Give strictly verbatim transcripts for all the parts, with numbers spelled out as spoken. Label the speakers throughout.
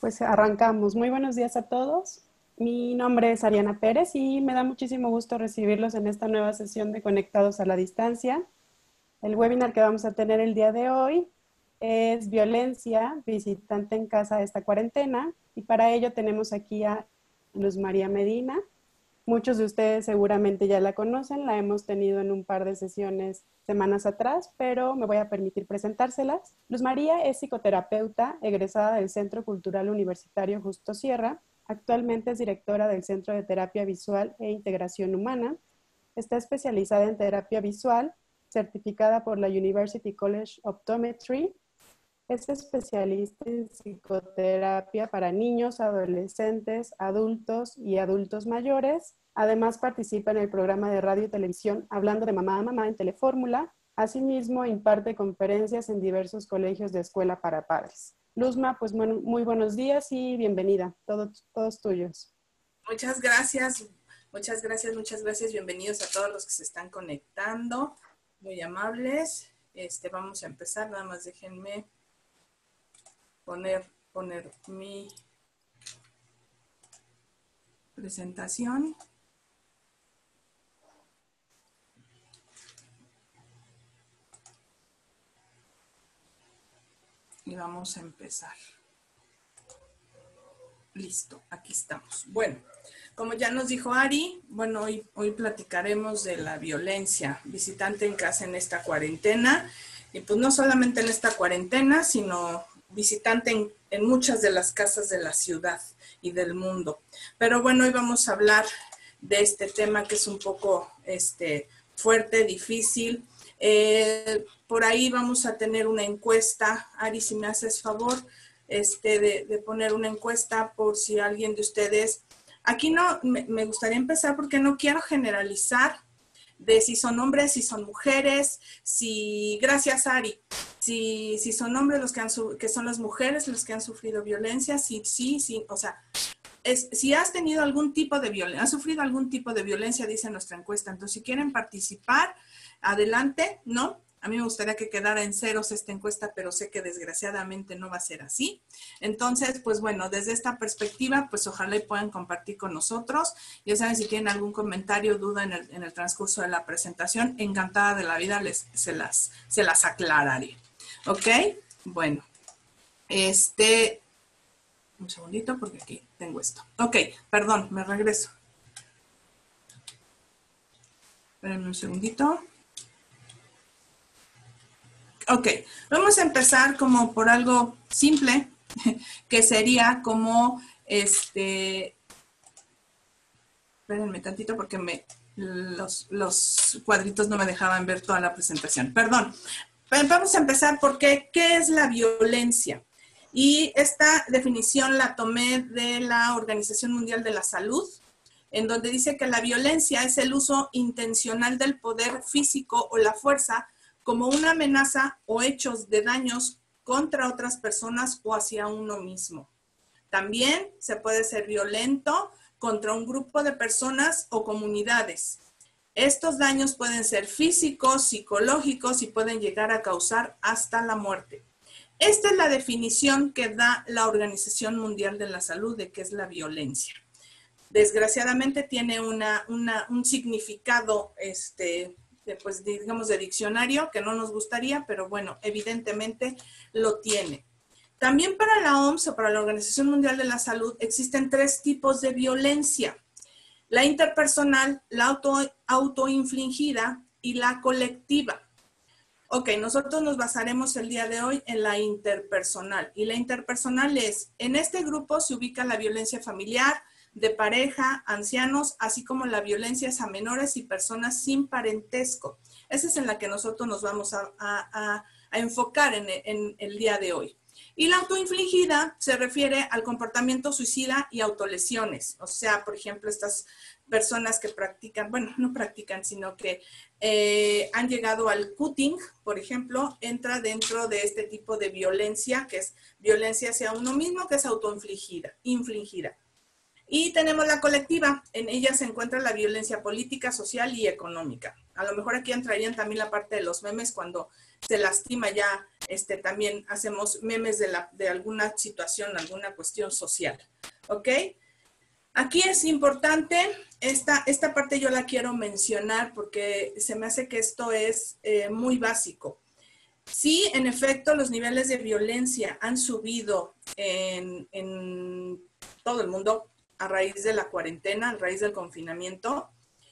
Speaker 1: Pues arrancamos. Muy buenos días a todos. Mi nombre es Ariana Pérez y me da muchísimo gusto recibirlos en esta nueva sesión de Conectados a la Distancia. El webinar que vamos a tener el día de hoy es Violencia, visitante en casa de esta cuarentena, y para ello tenemos aquí a Luz María Medina. Muchos de ustedes seguramente ya la conocen, la hemos tenido en un par de sesiones semanas atrás, pero me voy a permitir presentárselas. Luz María es psicoterapeuta, egresada del Centro Cultural Universitario Justo Sierra. Actualmente es directora del Centro de Terapia Visual e Integración Humana. Está especializada en terapia visual, certificada por la University College Optometry. Es especialista en psicoterapia para niños, adolescentes, adultos y adultos mayores. Además participa en el programa de radio y televisión Hablando de Mamá a Mamá en Telefórmula. Asimismo, imparte conferencias en diversos colegios de escuela para padres. Luzma, pues muy, muy buenos días y bienvenida. Todo, todos tuyos.
Speaker 2: Muchas gracias, muchas gracias, muchas gracias. Bienvenidos a todos los que se están conectando. Muy amables. Este, vamos a empezar. Nada más déjenme poner, poner mi presentación. Y vamos a empezar. Listo, aquí estamos. Bueno, como ya nos dijo Ari, bueno, hoy, hoy platicaremos de la violencia visitante en casa en esta cuarentena. Y pues no solamente en esta cuarentena, sino visitante en, en muchas de las casas de la ciudad y del mundo. Pero bueno, hoy vamos a hablar de este tema que es un poco este, fuerte, difícil. Eh, por ahí vamos a tener una encuesta. Ari, si me haces favor este, de, de poner una encuesta por si alguien de ustedes... Aquí no, me, me gustaría empezar porque no quiero generalizar de si son hombres, si son mujeres, si, gracias Ari, si, si son hombres los que, han, que son las mujeres los que han sufrido violencia, si sí, sí, o sea, es, si has tenido algún tipo de violencia, has sufrido algún tipo de violencia, dice nuestra encuesta. Entonces, si quieren participar, adelante, ¿no? A mí me gustaría que quedara en ceros esta encuesta, pero sé que desgraciadamente no va a ser así. Entonces, pues bueno, desde esta perspectiva, pues ojalá y puedan compartir con nosotros. Ya saben, si tienen algún comentario, duda en el, en el transcurso de la presentación, encantada de la vida les, se, las, se las aclararé. ¿Ok? Bueno, este... Un segundito porque aquí tengo esto. Ok, perdón, me regreso. Espérenme un segundito. Ok, vamos a empezar como por algo simple, que sería como, este, espérenme tantito porque me, los, los cuadritos no me dejaban ver toda la presentación. Perdón, vamos a empezar porque, ¿qué es la violencia? Y esta definición la tomé de la Organización Mundial de la Salud, en donde dice que la violencia es el uso intencional del poder físico o la fuerza como una amenaza o hechos de daños contra otras personas o hacia uno mismo. También se puede ser violento contra un grupo de personas o comunidades. Estos daños pueden ser físicos, psicológicos y pueden llegar a causar hasta la muerte. Esta es la definición que da la Organización Mundial de la Salud de qué es la violencia. Desgraciadamente tiene una, una, un significado, este, de, pues, digamos, de diccionario que no nos gustaría, pero bueno, evidentemente lo tiene. También para la O M S o para la Organización Mundial de la Salud existen tres tipos de violencia. La interpersonal, la auto, autoinfligida y la colectiva. Ok, nosotros nos basaremos el día de hoy en la interpersonal. Y la interpersonal es, en este grupo se ubica la violencia familiar, de pareja, ancianos, así como la violencia a menores y personas sin parentesco. Esa es en la que nosotros nos vamos a, a, a enfocar en, en el día de hoy. Y la autoinfligida se refiere al comportamiento suicida y autolesiones. O sea, por ejemplo, estas personas que practican, bueno, no practican, sino que eh, han llegado al cutting, por ejemplo, entra dentro de este tipo de violencia, que es violencia hacia uno mismo, que es autoinfligida, infligida. Y tenemos la colectiva, en ella se encuentra la violencia política, social y económica. A lo mejor aquí entrarían también la parte de los memes, cuando se lastima ya, este, también hacemos memes de, la, de alguna situación, alguna cuestión social, ¿ok? Aquí es importante, esta, esta parte yo la quiero mencionar porque se me hace que esto es eh, muy básico. Sí, en efecto, los niveles de violencia han subido en, en todo el mundo a raíz de la cuarentena, a raíz del confinamiento.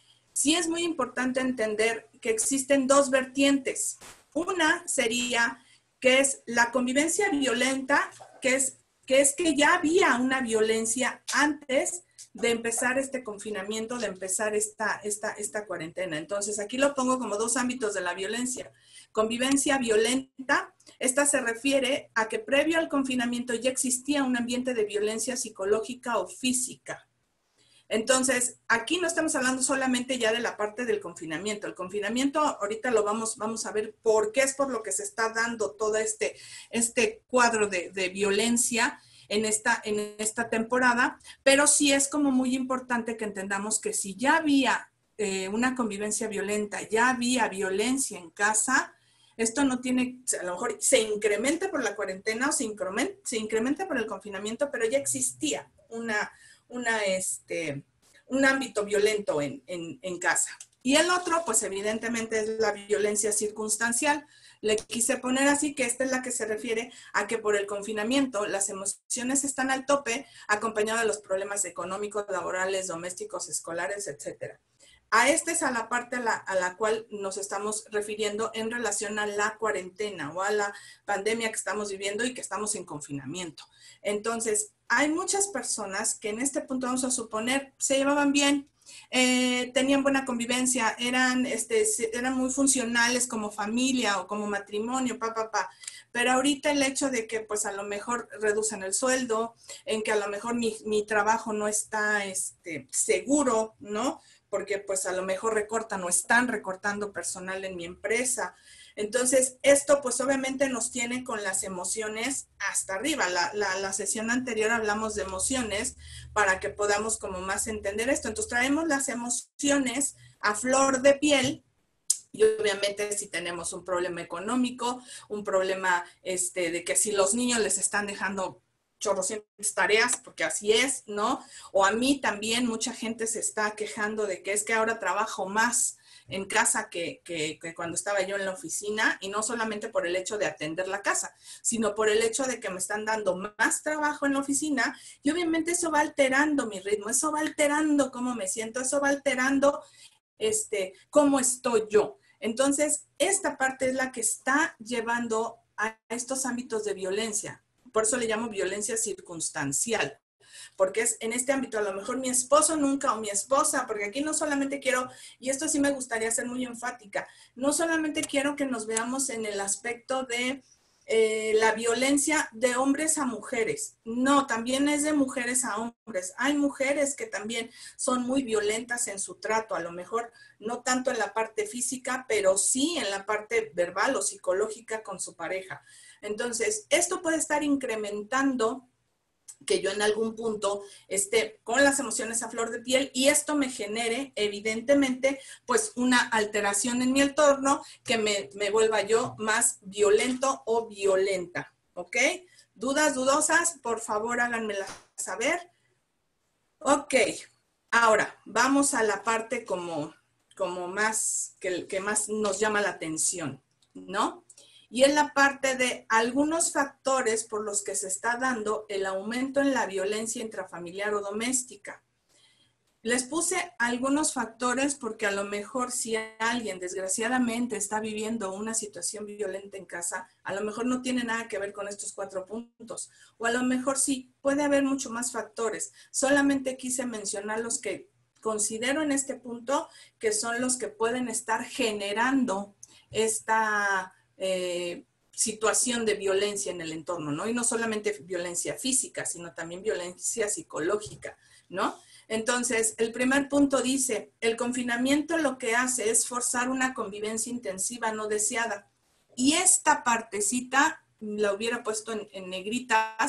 Speaker 2: Sí es muy importante entender que existen dos vertientes. Una sería que es la convivencia violenta, que es que, es que ya había una violencia antes de empezar este confinamiento, de empezar esta, esta, esta cuarentena. Entonces, aquí lo pongo como dos ámbitos de la violencia. Convivencia violenta, esta se refiere a que previo al confinamiento ya existía un ambiente de violencia psicológica o física. Entonces, aquí no estamos hablando solamente ya de la parte del confinamiento. El confinamiento, ahorita lo vamos, vamos a ver por qué es por lo que se está dando todo este, este cuadro de, de violencia en esta, en esta temporada, pero sí es como muy importante que entendamos que si ya había eh, una convivencia violenta, ya había violencia en casa, esto no tiene, a lo mejor se incrementa por la cuarentena o se incrementa, se incrementa por el confinamiento, pero ya existía una... Una, este, un ámbito violento en, en, en casa. Y el otro, pues evidentemente es la violencia circunstancial. Le quise poner así, que esta es la que se refiere a que por el confinamiento las emociones están al tope, acompañado de los problemas económicos, laborales, domésticos, escolares, etcétera. A esta es a la parte a la, a la cual nos estamos refiriendo en relación a la cuarentena o a la pandemia que estamos viviendo y que estamos en confinamiento. Entonces, hay muchas personas que en este punto, vamos a suponer, se llevaban bien, eh, tenían buena convivencia, eran, este, eran muy funcionales como familia o como matrimonio, pa, pa, pa. Pero ahorita el hecho de que pues a lo mejor reducen el sueldo, en que a lo mejor mi, mi trabajo no está este, seguro, ¿no? Porque pues a lo mejor recortan o están recortando personal en mi empresa. Entonces, esto pues obviamente nos tiene con las emociones hasta arriba. La, la, la sesión anterior hablamos de emociones para que podamos como más entender esto. Entonces, traemos las emociones a flor de piel. Y obviamente si tenemos un problema económico, un problema este, de que si los niños les están dejando chorrocientas tareas, porque así es, ¿no? O a mí también mucha gente se está quejando de que es que ahora trabajo más en casa que, que, que cuando estaba yo en la oficina, y no solamente por el hecho de atender la casa, sino por el hecho de que me están dando más trabajo en la oficina, y obviamente eso va alterando mi ritmo, eso va alterando cómo me siento, eso va alterando este, cómo estoy yo. Entonces, esta parte es la que está llevando a estos ámbitos de violencia. Por eso le llamo violencia circunstancial, porque es en este ámbito, a lo mejor mi esposo nunca o mi esposa, porque aquí no solamente quiero, y esto sí me gustaría ser muy enfática, no solamente quiero que nos veamos en el aspecto de eh, la violencia de hombres a mujeres, no, también es de mujeres a hombres. Hay mujeres que también son muy violentas en su trato, a lo mejor no tanto en la parte física, pero sí en la parte verbal o psicológica con su pareja. Entonces, esto puede estar incrementando que yo en algún punto esté con las emociones a flor de piel y esto me genere evidentemente pues una alteración en mi entorno que me, me vuelva yo más violento o violenta, ¿ok? ¿Dudas, dudosas? Por favor háganmela saber. Ok, ahora vamos a la parte como, como más, que, que más nos llama la atención, ¿no? Y en la parte de algunos factores por los que se está dando el aumento en la violencia intrafamiliar o doméstica. Les puse algunos factores porque a lo mejor si alguien desgraciadamente está viviendo una situación violenta en casa, a lo mejor no tiene nada que ver con estos cuatro puntos. O a lo mejor sí, puede haber mucho más factores. Solamente quise mencionar los que considero en este punto que son los que pueden estar generando esta Eh, situación de violencia en el entorno, ¿no? Y no solamente violencia física, sino también violencia psicológica, ¿no? Entonces, el primer punto dice, el confinamiento lo que hace es forzar una convivencia intensiva no deseada. Y esta partecita la hubiera puesto en, en negritas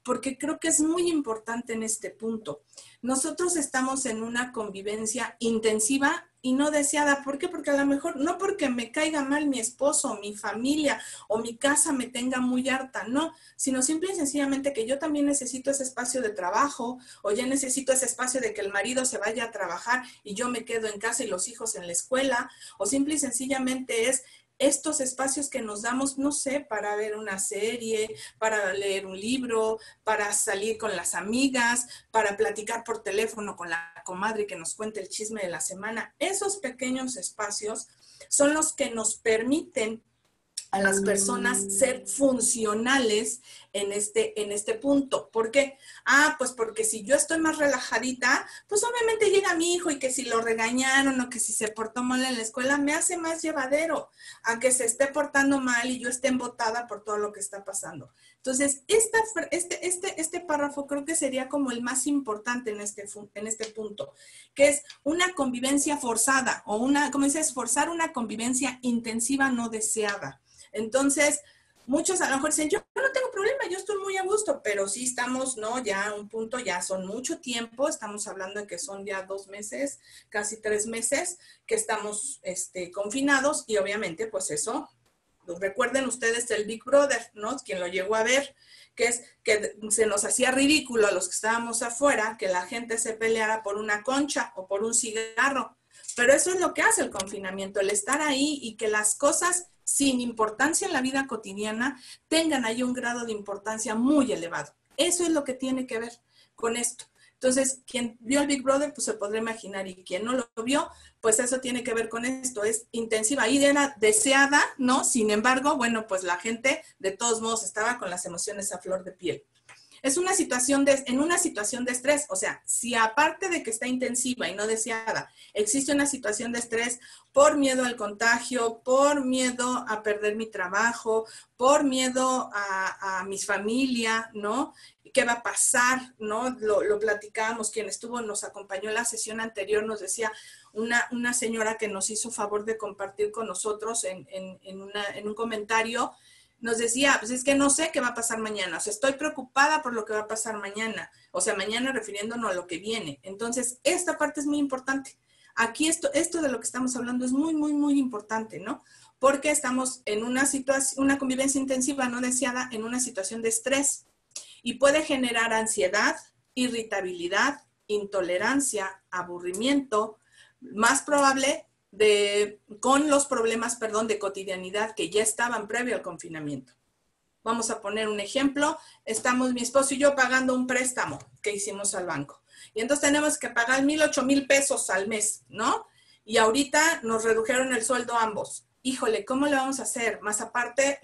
Speaker 2: porque creo que es muy importante en este punto. Nosotros estamos en una convivencia intensiva y no deseada. ¿Por qué? Porque a lo mejor, no porque me caiga mal mi esposo, mi familia o mi casa me tenga muy harta, no, sino simple y sencillamente que yo también necesito ese espacio de trabajo, o ya necesito ese espacio de que el marido se vaya a trabajar y yo me quedo en casa y los hijos en la escuela, o simple y sencillamente es estos espacios que nos damos, no sé, para ver una serie, para leer un libro, para salir con las amigas, para platicar por teléfono con la comadre que nos cuente el chisme de la semana. Esos pequeños espacios son los que nos permiten a las personas ser funcionales en este, en este punto. ¿Por qué? Ah, pues porque si yo estoy más relajadita, pues obviamente llega mi hijo y que si lo regañaron o que si se portó mal en la escuela, me hace más llevadero a que se esté portando mal y yo esté embotada por todo lo que está pasando. Entonces, esta, este, este, este párrafo creo que sería como el más importante en este, en este punto, que es una convivencia forzada o una, como dices, forzar una convivencia intensiva no deseada. Entonces, muchos a lo mejor dicen, yo no tengo problema, yo estoy muy a gusto, pero sí estamos, ¿no? Ya a un punto, ya son mucho tiempo, estamos hablando de que son ya dos meses, casi tres meses que estamos este, confinados y obviamente pues eso, recuerden ustedes el Big Brother, ¿no? Quien lo llegó a ver, que es que se nos hacía ridículo a los que estábamos afuera, que la gente se peleara por una concha o por un cigarro, pero eso es lo que hace el confinamiento, el estar ahí y que las cosas sin importancia en la vida cotidiana, tengan ahí un grado de importancia muy elevado. Eso es lo que tiene que ver con esto. Entonces, quien vio el Big Brother, pues se podrá imaginar, y quien no lo vio, pues eso tiene que ver con esto, es intensiva y era deseada, ¿no? Sin embargo, bueno, pues la gente de todos modos estaba con las emociones a flor de piel. Es una situación de, en una situación de estrés, o sea, si aparte de que está intensiva y no deseada, existe una situación de estrés por miedo al contagio, por miedo a perder mi trabajo, por miedo a, a mi familia, ¿no? ¿Qué va a pasar? ¿No? Lo, lo platicábamos, quien estuvo, nos acompañó en la sesión anterior, nos decía una, una señora que nos hizo favor de compartir con nosotros en, en, en, una, en un comentario, nos decía, pues es que no sé qué va a pasar mañana, o sea, estoy preocupada por lo que va a pasar mañana, o sea, mañana refiriéndonos a lo que viene. Entonces, esta parte es muy importante. Aquí esto, esto de lo que estamos hablando es muy, muy, muy importante, ¿no? Porque estamos en una situación, una convivencia intensiva no deseada en una situación de estrés y puede generar ansiedad, irritabilidad, intolerancia, aburrimiento, más probable de, con los problemas, perdón, de cotidianidad que ya estaban previo al confinamiento. Vamos a poner un ejemplo. Estamos mi esposo y yo pagando un préstamo que hicimos al banco. Y entonces tenemos que pagar mil, ocho mil pesos al mes, ¿no? Y ahorita nos redujeron el sueldo ambos. Híjole, ¿cómo le vamos a hacer? Más aparte,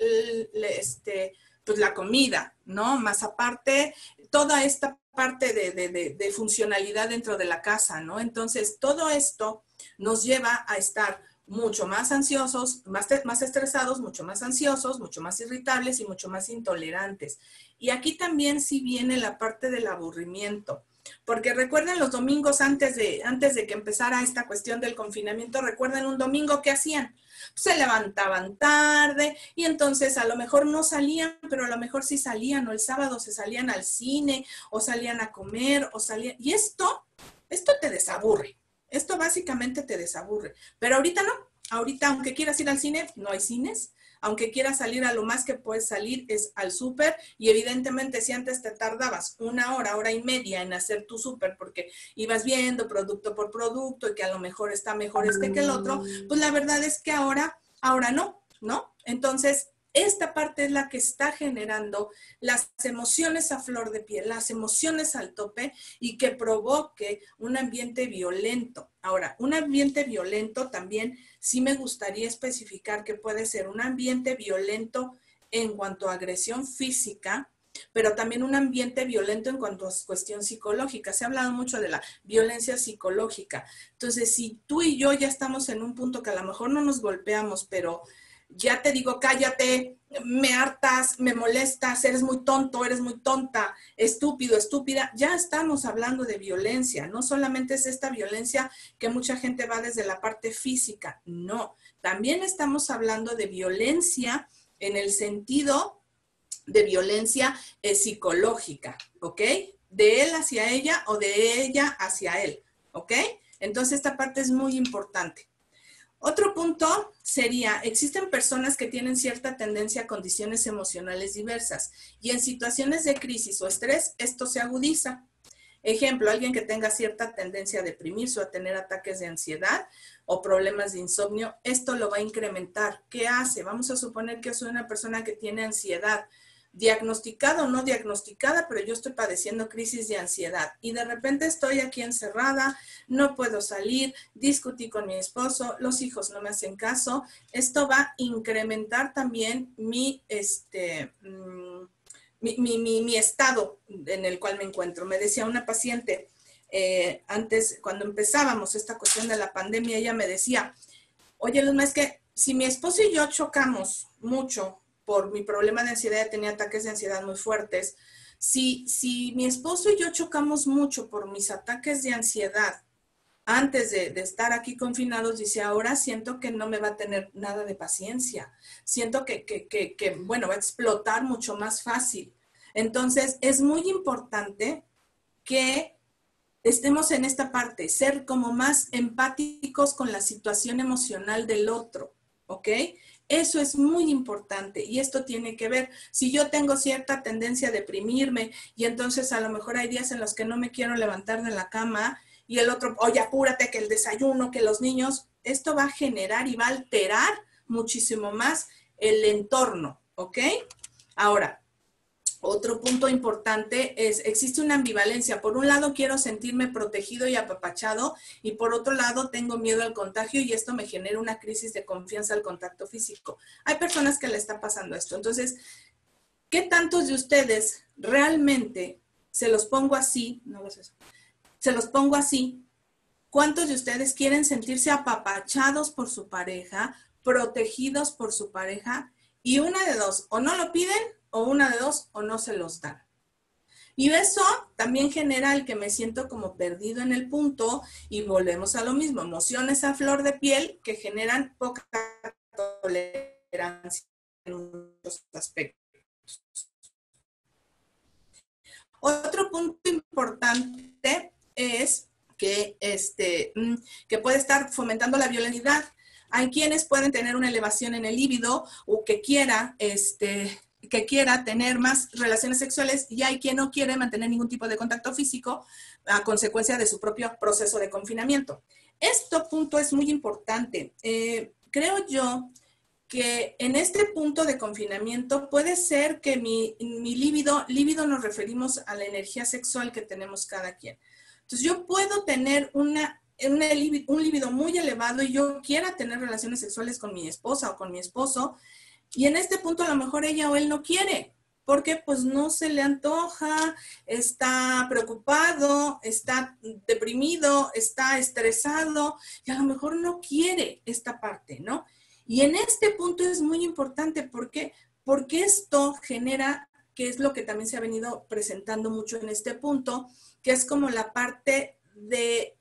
Speaker 2: este, pues la comida, ¿no? Más aparte, toda esta parte de, de, de, de funcionalidad dentro de la casa, ¿no? Entonces, todo esto nos lleva a estar mucho más ansiosos, más, más estresados, mucho más ansiosos, mucho más irritables y mucho más intolerantes. Y aquí también sí viene la parte del aburrimiento. Porque recuerden los domingos antes de, antes de que empezara esta cuestión del confinamiento, recuerden un domingo ¿qué hacían? Se levantaban tarde y entonces a lo mejor no salían, pero a lo mejor sí salían, o el sábado se salían al cine, o salían a comer, o salían... Y esto, esto te desaburre. Esto básicamente te desaburre. Pero ahorita no. Ahorita, aunque quieras ir al cine, no hay cines. Aunque quieras salir, a lo más que puedes salir es al súper, y evidentemente si antes te tardabas una hora, hora y media en hacer tu súper porque ibas viendo producto por producto y que a lo mejor está mejor este que el otro, pues la verdad es que ahora, ahora no, ¿no? Entonces, esta parte es la que está generando las emociones a flor de piel, las emociones al tope y que provoque un ambiente violento. Ahora, un ambiente violento también sí me gustaría especificar que puede ser un ambiente violento en cuanto a agresión física, pero también un ambiente violento en cuanto a cuestión psicológica. Se ha hablado mucho de la violencia psicológica. Entonces, si tú y yo ya estamos en un punto que a lo mejor no nos golpeamos, pero ya te digo, cállate, me hartas, me molestas, eres muy tonto, eres muy tonta, estúpido, estúpida, ya estamos hablando de violencia. No solamente es esta violencia que mucha gente va desde la parte física, no, también estamos hablando de violencia en el sentido de violencia eh, psicológica, ¿ok? De él hacia ella o de ella hacia él, ¿ok? Entonces esta parte es muy importante. Otro punto sería, existen personas que tienen cierta tendencia a condiciones emocionales diversas y en situaciones de crisis o estrés esto se agudiza. Ejemplo, alguien que tenga cierta tendencia a deprimirse o a tener ataques de ansiedad o problemas de insomnio, esto lo va a incrementar. ¿Qué hace? Vamos a suponer que soy una persona que tiene ansiedad, diagnosticada o no diagnosticada, pero yo estoy padeciendo crisis de ansiedad y de repente estoy aquí encerrada, no puedo salir, discutí con mi esposo, los hijos no me hacen caso. Esto va a incrementar también mi, este, mi, mi, mi, mi estado en el cual me encuentro. Me decía una paciente, eh, antes, cuando empezábamos esta cuestión de la pandemia, ella me decía, oye, Luzma, es que si mi esposo y yo chocamos mucho por mi problema de ansiedad, tenía ataques de ansiedad muy fuertes, si, si mi esposo y yo chocamos mucho por mis ataques de ansiedad, antes de, de estar aquí confinados, dice, ahora siento que no me va a tener nada de paciencia, siento que, que, que, que bueno, va a explotar mucho más fácil. Entonces, es muy importante que estemos en esta parte, ser como más empáticos con la situación emocional del otro, ¿ok? Eso es muy importante y esto tiene que ver, si yo tengo cierta tendencia a deprimirme y entonces a lo mejor hay días en los que no me quiero levantar de la cama y el otro, oye, apúrate, que el desayuno, que los niños, esto va a generar y va a alterar muchísimo más el entorno, ¿ok? Ahora, otro punto importante es, existe una ambivalencia. Por un lado quiero sentirme protegido y apapachado y por otro lado tengo miedo al contagio y esto me genera una crisis de confianza al contacto físico. Hay personas que le está pasando esto. Entonces, ¿qué tantos de ustedes realmente, se los pongo así, no lo sé, se los pongo así, cuántos de ustedes quieren sentirse apapachados por su pareja, protegidos por su pareja? Y una de dos, o no lo piden, o una de dos, o no se los dan. Y eso también genera el que me siento como perdido en el punto y volvemos a lo mismo, emociones a flor de piel que generan poca tolerancia en muchos aspectos. Otro punto importante es que, este, que puede estar fomentando la violencia. Hay quienes pueden tener una elevación en el líbido o que quiera, este, que quiera tener más relaciones sexuales y hay quien no quiere mantener ningún tipo de contacto físico a consecuencia de su propio proceso de confinamiento. Este punto es muy importante. Eh, creo yo que en este punto de confinamiento puede ser que mi, mi líbido, líbido nos referimos a la energía sexual que tenemos cada quien. Entonces yo puedo tener una, una, un líbido muy elevado y yo quiera tener relaciones sexuales con mi esposa o con mi esposo y en este punto a lo mejor ella o él no quiere porque pues no se le antoja, está preocupado, está deprimido, está estresado y a lo mejor no quiere esta parte, ¿no? Y en este punto es muy importante porque, porque esto genera, que es lo que también se ha venido presentando mucho en este punto, que es como la parte de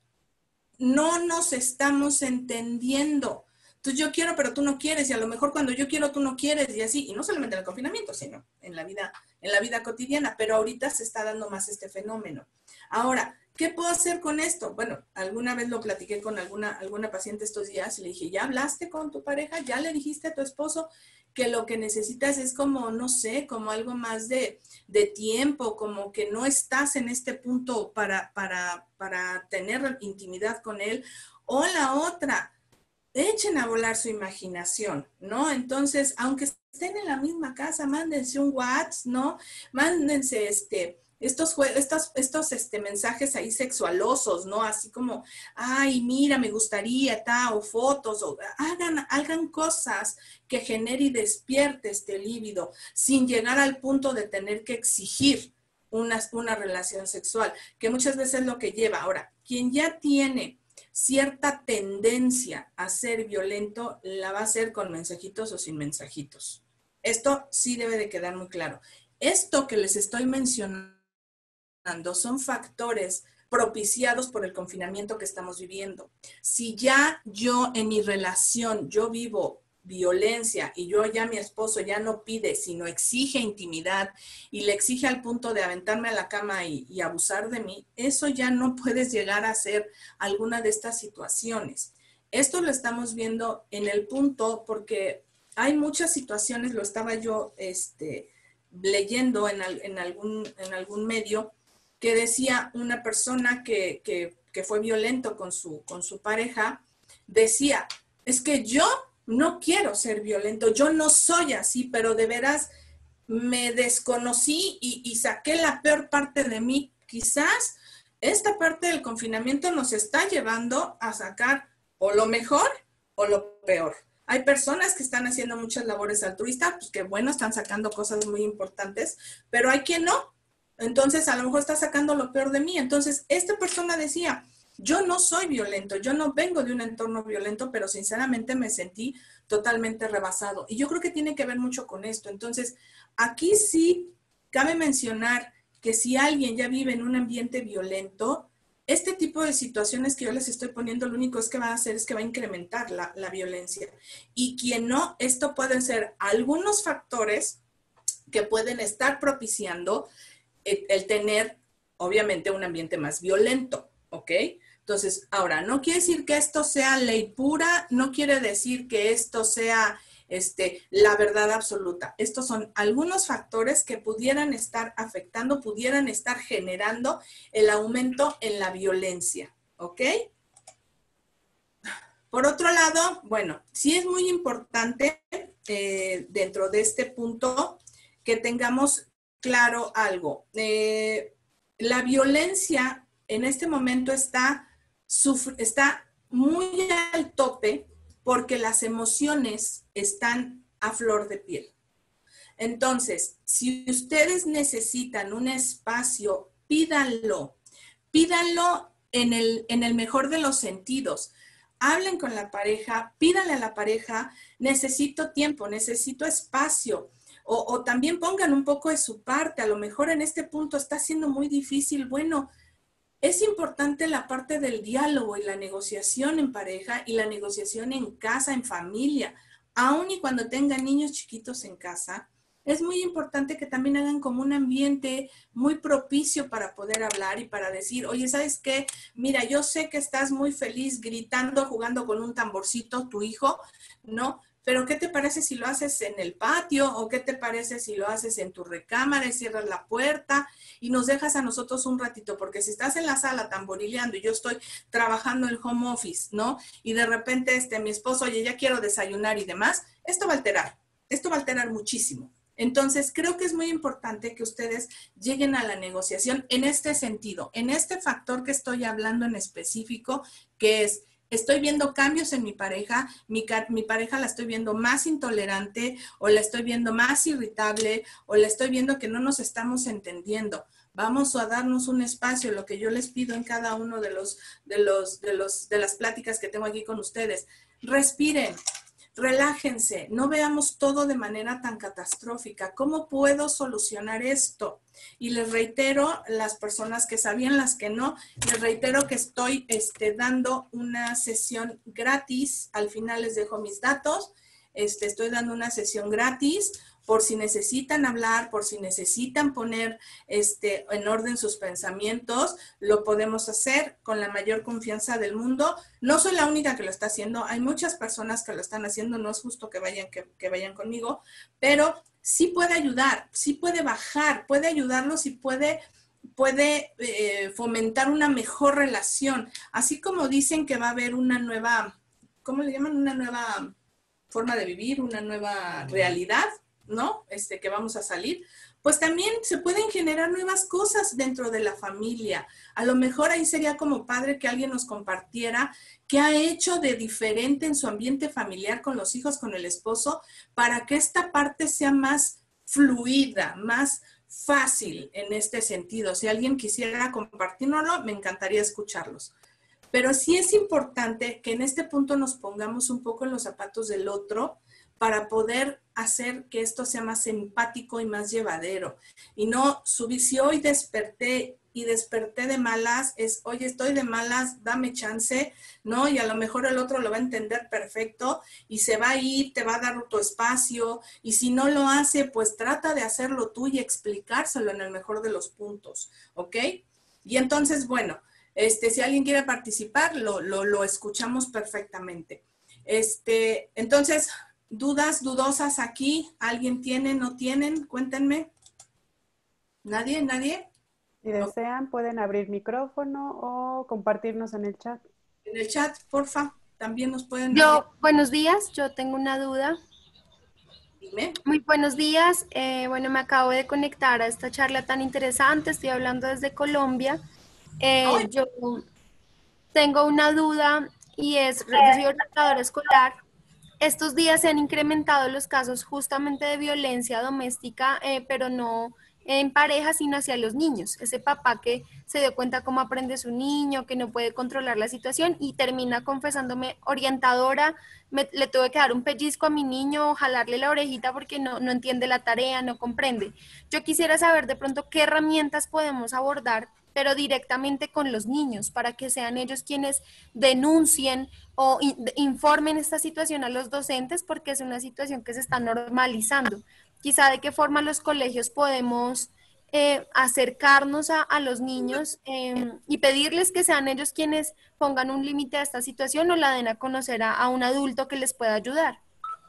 Speaker 2: no nos estamos entendiendo. Entonces yo quiero, pero tú no quieres, y a lo mejor cuando yo quiero, tú no quieres, y así, y no solamente en el confinamiento, sino en la vida, en la vida cotidiana, pero ahorita se está dando más este fenómeno. Ahora, ¿qué puedo hacer con esto? Bueno, alguna vez lo platiqué con alguna, alguna paciente estos días y le dije, ¿ya hablaste con tu pareja? ¿Ya le dijiste a tu esposo que lo que necesitas es como, no sé, como algo más de, de tiempo, como que no estás en este punto para, para, para tener intimidad con él? O la otra, echen a volar su imaginación, ¿no? Entonces, aunque estén en la misma casa, mándense un WhatsApp, ¿no? Mándense este... Estos, estos, estos este, mensajes ahí sexualosos, ¿no? Así como, ay, mira, me gustaría, ta, o fotos, o hagan, hagan cosas que genere y despierte este líbido, sin llegar al punto de tener que exigir una, una relación sexual, que muchas veces es lo que lleva. Ahora, quien ya tiene cierta tendencia a ser violento, la va a hacer con mensajitos o sin mensajitos. Esto sí debe de quedar muy claro. Esto que les estoy mencionando son factores propiciados por el confinamiento que estamos viviendo. Si ya yo en mi relación, yo vivo violencia y yo ya mi esposo ya no pide, sino exige intimidad y le exige al punto de aventarme a la cama y, y abusar de mí, eso ya no puedes llegar a ser alguna de estas situaciones. Esto lo estamos viendo en el punto porque hay muchas situaciones, lo estaba yo este, leyendo en, al, en, algún, en algún medio, que decía una persona que, que, que fue violento con su, con su pareja, decía, es que yo no quiero ser violento, yo no soy así, pero de veras me desconocí y, y saqué la peor parte de mí. Quizás esta parte del confinamiento nos está llevando a sacar o lo mejor o lo peor. Hay personas que están haciendo muchas labores altruistas, pues que bueno, están sacando cosas muy importantes, pero hay quien no. Entonces, a lo mejor está sacando lo peor de mí. Entonces, esta persona decía, yo no soy violento, yo no vengo de un entorno violento, pero sinceramente me sentí totalmente rebasado. Y yo creo que tiene que ver mucho con esto. Entonces, aquí sí cabe mencionar que si alguien ya vive en un ambiente violento, este tipo de situaciones que yo les estoy poniendo, lo único es que va a hacer es que va a incrementar la, la violencia. Y quien no, esto pueden ser algunos factores que pueden estar propiciando el, el tener, obviamente, un ambiente más violento, ¿ok? Entonces, ahora, no quiere decir que esto sea ley pura, no quiere decir que esto sea este, la verdad absoluta. Estos son algunos factores que pudieran estar afectando, pudieran estar generando el aumento en la violencia, ¿ok? Por otro lado, bueno, sí es muy importante eh, dentro de este punto que tengamos claro algo. Eh, la violencia en este momento está, está muy al tope porque las emociones están a flor de piel. Entonces, si ustedes necesitan un espacio, pídanlo. Pídanlo en el, en el mejor de los sentidos. Hablen con la pareja, pídanle a la pareja, necesito tiempo, necesito espacio. O, o también pongan un poco de su parte. A lo mejor en este punto está siendo muy difícil. Bueno, es importante la parte del diálogo y la negociación en pareja y la negociación en casa, en familia. Aun y cuando tengan niños chiquitos en casa, es muy importante que también hagan como un ambiente muy propicio para poder hablar y para decir, oye, ¿sabes qué? Mira, yo sé que estás muy feliz gritando, jugando con un tamborcito, tu hijo, ¿no? Pero ¿qué te parece si lo haces en el patio? ¿O qué te parece si lo haces en tu recámara y cierras la puerta y nos dejas a nosotros un ratito? Porque si estás en la sala tamborileando y yo estoy trabajando en home office, ¿no? Y de repente este, mi esposo, oye, ya quiero desayunar y demás, esto va a alterar, esto va a alterar muchísimo. Entonces, creo que es muy importante que ustedes lleguen a la negociación en este sentido, en este factor que estoy hablando en específico, que es, estoy viendo cambios en mi pareja, mi, mi pareja la estoy viendo más intolerante o la estoy viendo más irritable o la estoy viendo que no nos estamos entendiendo. Vamos a darnos un espacio, lo que yo les pido en cada uno de, los, de, los, de, los, de las pláticas que tengo aquí con ustedes. Respiren. Relájense, no veamos todo de manera tan catastrófica. ¿Cómo puedo solucionar esto? Y les reitero, las personas que sabían, las que no, les reitero que estoy este, dando una sesión gratis. Al final les dejo mis datos. Este, estoy dando una sesión gratis por si necesitan hablar, por si necesitan poner este, en orden sus pensamientos, lo podemos hacer con la mayor confianza del mundo. No soy la única que lo está haciendo, hay muchas personas que lo están haciendo, no es justo que vayan, que, que vayan conmigo, pero sí puede ayudar, sí puede bajar, puede ayudarlos y puede, puede eh, fomentar una mejor relación. Así como dicen que va a haber una nueva, ¿cómo le llaman? Una nueva forma de vivir, una nueva realidad, ¿no? Este, que vamos a salir, pues también se pueden generar nuevas cosas dentro de la familia. A lo mejor ahí sería como padre que alguien nos compartiera qué ha hecho de diferente en su ambiente familiar con los hijos, con el esposo, para que esta parte sea más fluida, más fácil en este sentido. Si alguien quisiera compartirnoslo, me encantaría escucharlos. Pero sí es importante que en este punto nos pongamos un poco en los zapatos del otro para poder hacer que esto sea más empático y más llevadero. Y no subir, si hoy desperté y desperté de malas, es, oye, estoy de malas, dame chance, ¿no? Y a lo mejor el otro lo va a entender perfecto y se va a ir, te va a dar tu espacio, y si no lo hace, pues trata de hacerlo tú y explicárselo en el mejor de los puntos, ¿ok? Y entonces, bueno, este, si alguien quiere participar, lo, lo, lo escuchamos perfectamente. Este, entonces, dudas, dudosas aquí, ¿alguien tiene, no tienen? Cuéntenme. ¿Nadie? ¿Nadie?
Speaker 1: Si desean, pueden abrir micrófono o compartirnos en el chat.
Speaker 2: En el chat, porfa, también nos pueden abrir.
Speaker 3: Yo, buenos días, yo tengo una duda.
Speaker 2: Dime.
Speaker 3: Muy buenos días, eh, bueno, me acabo de conectar a esta charla tan interesante, estoy hablando desde Colombia. Eh,
Speaker 2: Ay,
Speaker 3: yo tengo una duda y es, yo soy orientadora escolar. Estos días se han incrementado los casos justamente de violencia doméstica, eh, pero no en pareja, sino hacia los niños. Ese papá que se dio cuenta cómo aprende su niño, que no puede controlar la situación y termina confesándome, orientadora, me, le tuve que dar un pellizco a mi niño, jalarle la orejita porque no, no entiende la tarea, no comprende. Yo quisiera saber de pronto qué herramientas podemos abordar, pero directamente con los niños, para que sean ellos quienes denuncien o in, informen esta situación a los docentes, porque es una situación que se está normalizando. Quizá de qué forma los colegios podemos eh, acercarnos a, a, los niños eh, y pedirles que sean ellos quienes pongan un límite a esta situación o la den a conocer a, a un adulto que les pueda ayudar.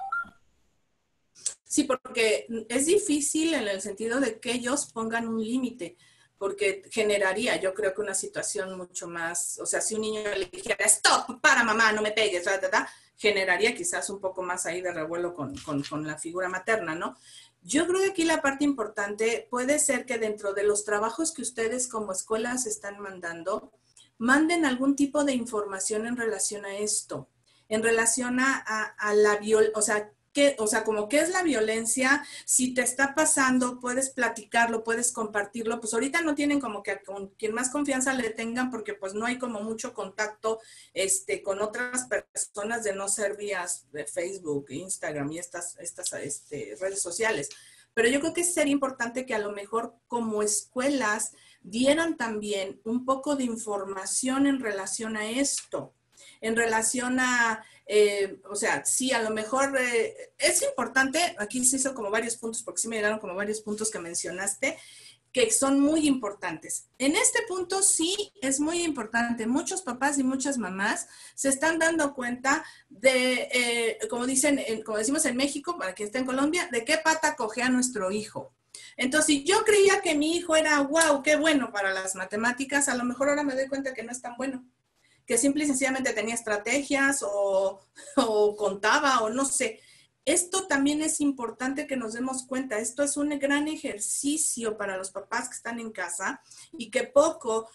Speaker 2: Sí, porque es difícil en el sentido de que ellos pongan un límite, porque generaría, yo creo que una situación mucho más, o sea, si un niño le dijera, stop, para mamá, no me pegues, ta, ta, ta, generaría quizás un poco más ahí de revuelo con, con, con la figura materna, ¿no? Yo creo que aquí la parte importante puede ser que dentro de los trabajos que ustedes como escuelas están mandando, manden algún tipo de información en relación a esto, en relación a, a, a la violencia, o sea, ¿qué, o sea, como qué es la violencia? Si te está pasando, puedes platicarlo, puedes compartirlo. Pues ahorita no tienen como que con quien más confianza le tengan porque pues no hay como mucho contacto este, con otras personas de no ser vías de Facebook, Instagram y estas, estas este, redes sociales. Pero yo creo que sería importante que a lo mejor como escuelas dieran también un poco de información en relación a esto, en relación a, eh, o sea, sí, a lo mejor eh, es importante, aquí se hizo como varios puntos, porque sí me llegaron como varios puntos que mencionaste, que son muy importantes. En este punto sí es muy importante. Muchos papás y muchas mamás se están dando cuenta de, eh, como dicen, como decimos en México, para quien está en Colombia, de qué pata cojea nuestro hijo. Entonces, si yo creía que mi hijo era, wow, qué bueno para las matemáticas, a lo mejor ahora me doy cuenta que no es tan bueno, que simple y sencillamente tenía estrategias o, o contaba o no sé. Esto también es importante que nos demos cuenta. Esto es un gran ejercicio para los papás que están en casa y que poco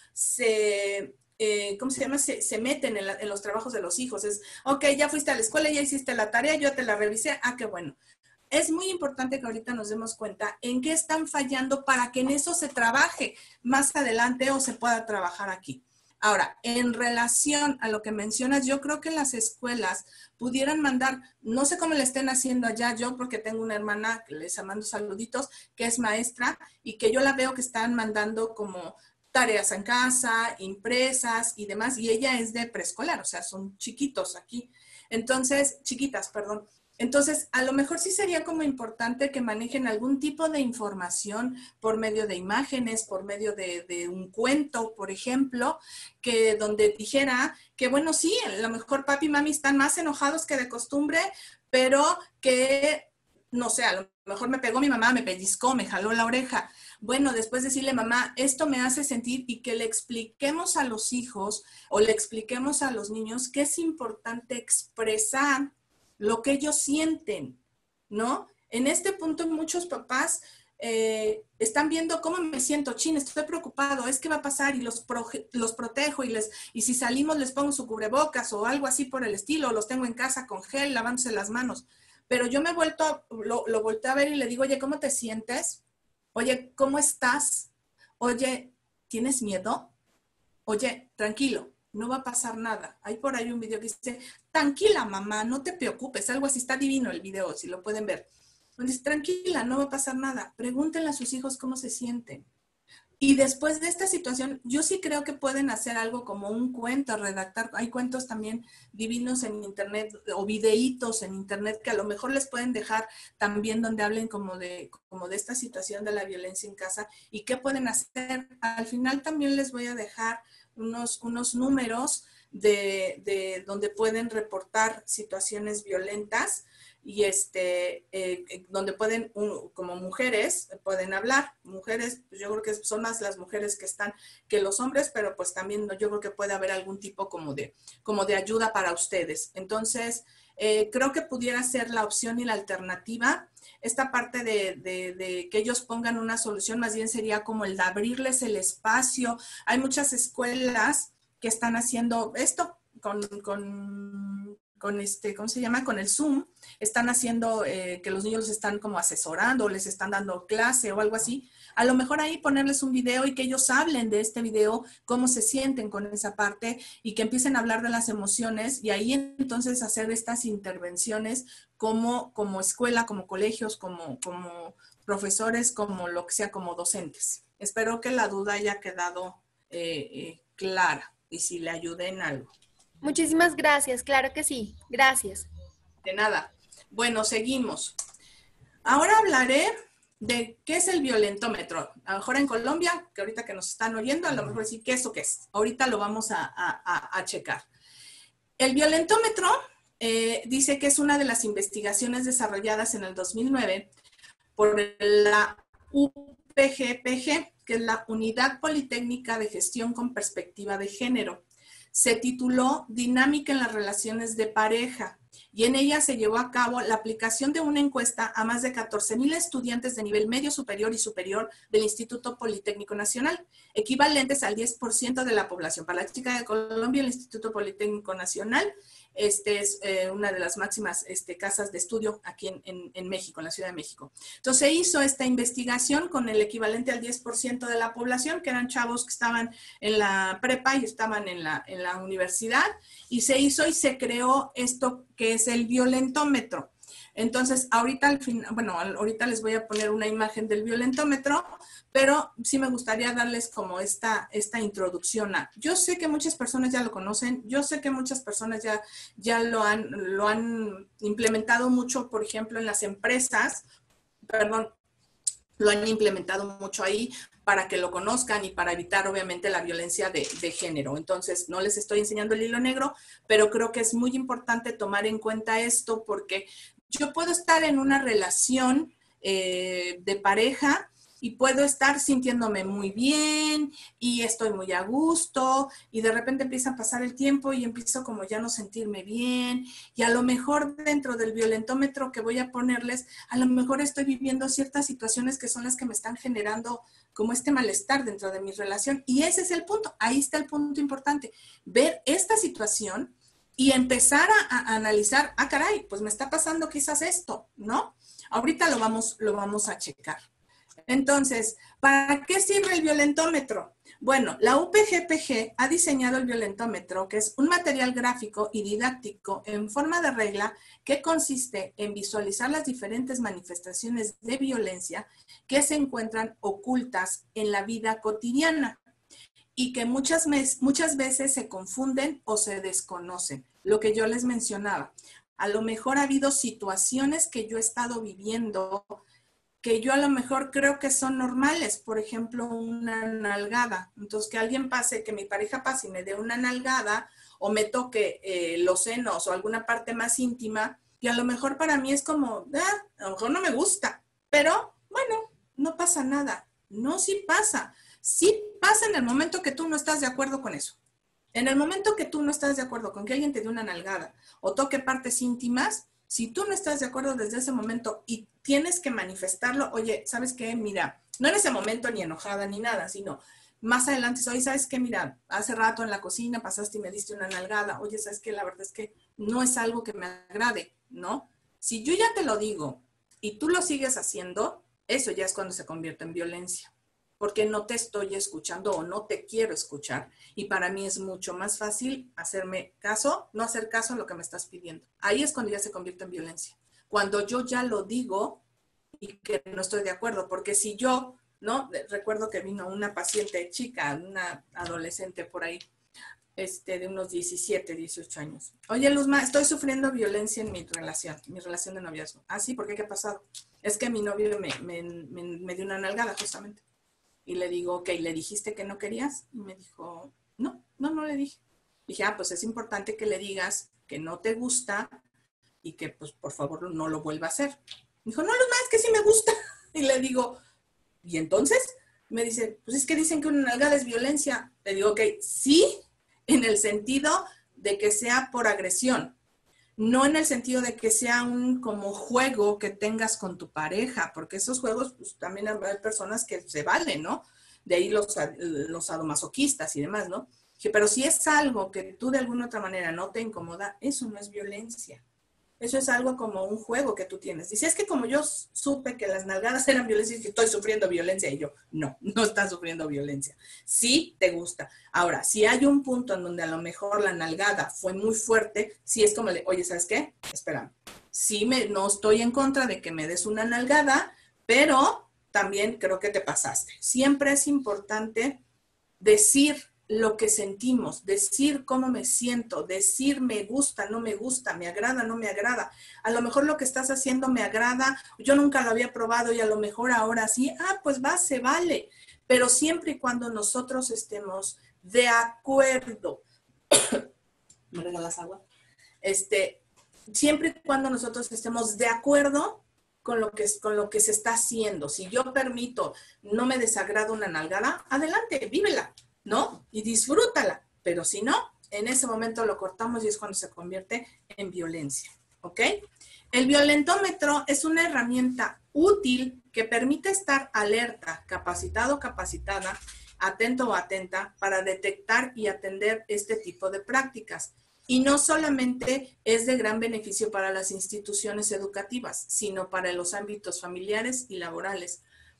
Speaker 2: se, eh, ¿cómo se llama? Se, se meten en, la, en los trabajos de los hijos. Es, ok, ya fuiste a la escuela, ya hiciste la tarea, yo te la revisé. Ah, qué bueno. Es muy importante que ahorita nos demos cuenta en qué están fallando para que en eso se trabaje más adelante o se pueda trabajar aquí. Ahora, en relación a lo que mencionas, yo creo que las escuelas pudieran mandar, no sé cómo le estén haciendo allá, yo porque tengo una hermana que les mando saluditos, que es maestra y que yo la veo que están mandando como tareas en casa, impresas y demás, y ella es de preescolar, o sea, son chiquitos aquí. Entonces, chiquitas, perdón. Entonces, a lo mejor sí sería como importante que manejen algún tipo de información por medio de imágenes, por medio de, de un cuento, por ejemplo, que donde dijera que, bueno, sí, a lo mejor papi y mami están más enojados que de costumbre, pero que, no sé, a lo mejor me pegó mi mamá, me pellizcó, me jaló la oreja. Bueno, después decirle, mamá, esto me hace sentir, y que le expliquemos a los hijos o le expliquemos a los niños que es importante expresar lo que ellos sienten, ¿no? En este punto muchos papás eh, están viendo cómo me siento, chin, estoy preocupado, es que va a pasar y los, pro, los protejo y, les, y si salimos les pongo su cubrebocas o algo así por el estilo, los tengo en casa con gel, lavándose las manos. Pero yo me he vuelto, a, lo, lo volteo a ver y le digo, oye, ¿cómo te sientes? Oye, ¿cómo estás? Oye, ¿tienes miedo? Oye, tranquilo, no va a pasar nada. Hay por ahí un video que dice, tranquila mamá, no te preocupes, algo así, está divino el video, si lo pueden ver. Pues tranquila, no va a pasar nada. Pregúntenle a sus hijos cómo se sienten. Y después de esta situación, yo sí creo que pueden hacer algo como un cuento, redactar. Hay cuentos también divinos en internet o videitos en internet que a lo mejor les pueden dejar también donde hablen como de, como de esta situación de la violencia en casa y qué pueden hacer. Al final también les voy a dejar unos, unos números de, de donde pueden reportar situaciones violentas y este, eh, donde pueden, un, como mujeres, pueden hablar. Mujeres, pues yo creo que son más las mujeres que están que los hombres, pero pues también yo creo que puede haber algún tipo como de, como de ayuda para ustedes. Entonces, eh, creo que pudiera ser la opción y la alternativa. Esta parte de, de, de que ellos pongan una solución, más bien sería como el de abrirles el espacio. Hay muchas escuelas que están haciendo esto con... con con este, ¿cómo se llama? Con el Zoom, están haciendo eh, que los niños los están como asesorando, les están dando clase o algo así. A lo mejor ahí ponerles un video y que ellos hablen de este video, cómo se sienten con esa parte y que empiecen a hablar de las emociones y ahí entonces hacer estas intervenciones como, como escuela, como colegios, como, como profesores, como lo que sea, como docentes. Espero que la duda haya quedado eh, eh, clara y si le ayudé en algo.
Speaker 3: Muchísimas gracias, claro que sí, gracias.
Speaker 2: De nada. Bueno, seguimos. Ahora hablaré de qué es el violentómetro. A lo mejor en Colombia, que ahorita que nos están oyendo, a lo mejor decir qué es o qué es. Ahorita lo vamos a, a, a checar. El violentómetro eh, dice que es una de las investigaciones desarrolladas en el dos mil nueve por la U P G P G, que es la Unidad Politécnica de Gestión con Perspectiva de Género. Se tituló Dinámica en las relaciones de pareja y en ella se llevó a cabo la aplicación de una encuesta a más de catorce mil estudiantes de nivel medio superior y superior del Instituto Politécnico Nacional, equivalentes al diez por ciento de la población. Para la chica de Colombia, el Instituto Politécnico Nacional este es eh, una de las máximas este, casas de estudio aquí en, en, en México, en la Ciudad de México. Entonces se hizo esta investigación con el equivalente al diez por ciento de la población, que eran chavos que estaban en la prepa y estaban en la, en la universidad, y se hizo y se creó esto que es el violentómetro. Entonces, ahorita al fin, bueno, ahorita les voy a poner una imagen del violentómetro, pero sí me gustaría darles como esta, esta introducción a. Yo sé que muchas personas ya lo conocen, yo sé que muchas personas ya, ya lo, han, lo han implementado mucho, por ejemplo, en las empresas, perdón, lo han implementado mucho ahí para que lo conozcan y para evitar obviamente la violencia de, de género. Entonces, no les estoy enseñando el hilo negro, pero creo que es muy importante tomar en cuenta esto porque yo puedo estar en una relación eh, de pareja y puedo estar sintiéndome muy bien y estoy muy a gusto y de repente empieza a pasar el tiempo y empiezo como ya no sentirme bien y a lo mejor dentro del violentómetro que voy a ponerles, a lo mejor estoy viviendo ciertas situaciones que son las que me están generando como este malestar dentro de mi relación y ese es el punto, ahí está el punto importante, ver esta situación y empezar a, a analizar, ah caray, pues me está pasando quizás esto, ¿no? Ahorita lo vamos, lo vamos a checar. Entonces, ¿para qué sirve el violentómetro? Bueno, la U P G P G ha diseñado el violentómetro, que es un material gráfico y didáctico en forma de regla que consiste en visualizar las diferentes manifestaciones de violencia que se encuentran ocultas en la vida cotidiana y que muchas, muchas veces se confunden o se desconocen. Lo que yo les mencionaba, a lo mejor ha habido situaciones que yo he estado viviendo que yo a lo mejor creo que son normales, por ejemplo, una nalgada. Entonces, que alguien pase, que mi pareja pase y me dé una nalgada o me toque eh, los senos o alguna parte más íntima, y a lo mejor para mí es como, ah, a lo mejor no me gusta, pero bueno, no pasa nada. No, sí pasa. Sí pasa en el momento que tú no estás de acuerdo con eso. En el momento que tú no estás de acuerdo con que alguien te dé una nalgada o toque partes íntimas, si tú no estás de acuerdo desde ese momento y tienes que manifestarlo, oye, ¿sabes qué? Mira, no en ese momento ni enojada ni nada, sino más adelante, oye, ¿sabes qué? Mira, hace rato en la cocina pasaste y me diste una nalgada, oye, ¿sabes qué? La verdad es que no es algo que me agrade, ¿no? Si yo ya te lo digo y tú lo sigues haciendo, eso ya es cuando se convierte en violencia, porque no te estoy escuchando o no te quiero escuchar. Y para mí es mucho más fácil hacerme caso, no hacer caso a lo que me estás pidiendo. Ahí es cuando ya se convierte en violencia. Cuando yo ya lo digo y que no estoy de acuerdo, porque si yo, ¿no? Recuerdo que vino una paciente chica, una adolescente por ahí, este, de unos diecisiete, dieciocho años. Oye, Luzma, estoy sufriendo violencia en mi relación, mi relación de noviazgo. Ah, sí, ¿por qué? ¿Qué ha pasado? Es que mi novio me, me, me, me dio una nalgada justamente. Y le digo, ok, ¿le dijiste que no querías? Y me dijo, no, no, no le dije. Dije, ah, pues es importante que le digas que no te gusta y que, pues, por favor, no lo vuelva a hacer. Me dijo, no, Luzma, es que sí me gusta. Y le digo, ¿y entonces? Me dice, pues es que dicen que una nalgada es violencia. Le digo, ok, sí, en el sentido de que sea por agresión, no en el sentido de que sea un como juego que tengas con tu pareja, porque esos juegos pues, también hay personas que se valen, ¿no? De ahí los, los sadomasoquistas y demás, ¿no? Pero si es algo que tú de alguna otra manera no te incomoda, eso no es violencia. Eso es algo como un juego que tú tienes. Dice, es que como yo supe que las nalgadas eran violencia y que estoy sufriendo violencia. Y yo, no, no estás sufriendo violencia. Sí te gusta. Ahora, si hay un punto en donde a lo mejor la nalgada fue muy fuerte, sí es como, de, oye, ¿sabes qué? Espérame. Sí, me, no estoy en contra de que me des una nalgada, pero también creo que te pasaste. Siempre es importante decir lo que sentimos, decir cómo me siento, decir me gusta, no me gusta, me agrada, no me agrada. A lo mejor lo que estás haciendo me agrada, yo nunca lo había probado y a lo mejor ahora sí, ah, pues va, se vale. Pero siempre y cuando nosotros estemos de acuerdo, ¿me regalas agua? Este, siempre y cuando nosotros estemos de acuerdo con lo que, con lo que se está haciendo. Si yo permito, no me desagrada una nalgada, adelante, vívela, ¿no? Y disfrútala. Pero si no, en ese momento lo cortamos y es cuando se convierte en violencia, ¿ok? El violentómetro es una herramienta útil que permite estar alerta, capacitado, capacitada, atento o atenta para detectar y atender este tipo de prácticas. Y no solamente es de gran beneficio para las instituciones educativas, sino para los ámbitos familiares y laborales.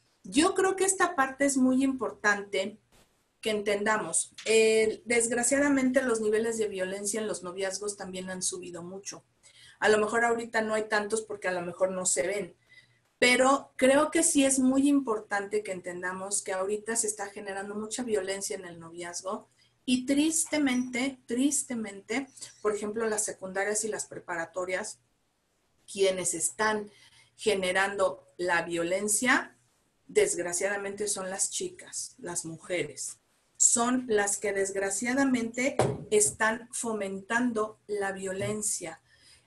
Speaker 2: Yo creo que esta parte es muy importante que entendamos. Eh, desgraciadamente los niveles de violencia en los noviazgos también han subido mucho. A lo mejor ahorita no hay tantos porque a lo mejor no se ven, pero creo que sí es muy importante que entendamos que ahorita se está generando mucha violencia en el noviazgo y tristemente, tristemente, por ejemplo, las secundarias y las preparatorias, quienes están generando la violencia, desgraciadamente son las chicas, las mujeres. Son las que desgraciadamente están fomentando la violencia.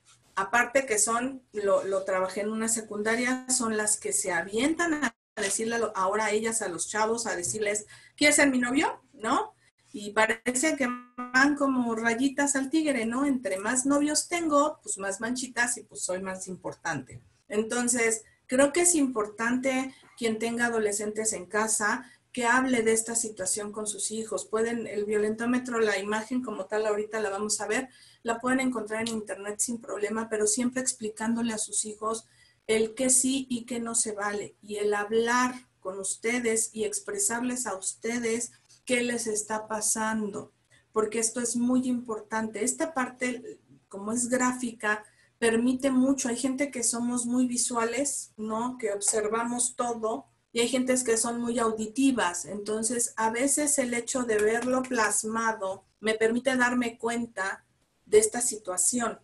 Speaker 2: Aparte que son, lo, lo trabajé en una secundaria, son las que se avientan a decirle ahora a ellas, a los chavos, a decirles, ¿quieres ser mi novio? ¿No? Y parece que van como rayitas al tigre, ¿no? Entre más novios tengo, pues más manchitas y pues soy más importante. Entonces, creo que es importante quien tenga adolescentes en casa que hable de esta situación con sus hijos. Pueden, el violentómetro, la imagen como tal, ahorita la vamos a ver, la pueden encontrar en internet sin problema, pero siempre explicándole a sus hijos el que sí y que no se vale. Y el hablar con ustedes y expresarles a ustedes qué les está pasando, porque esto es muy importante. Esta parte, como es gráfica, permite mucho. Hay gente que somos muy visuales, ¿no? Que observamos todo, y hay gentes que son muy auditivas. Entonces, a veces el hecho de verlo plasmado me permite darme cuenta de esta situación.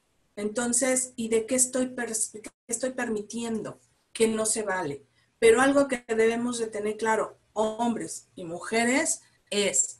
Speaker 2: Entonces, ¿y de qué estoy, qué estoy permitiendo? Que no se vale. Pero algo que debemos de tener claro, hombres y mujeres, es,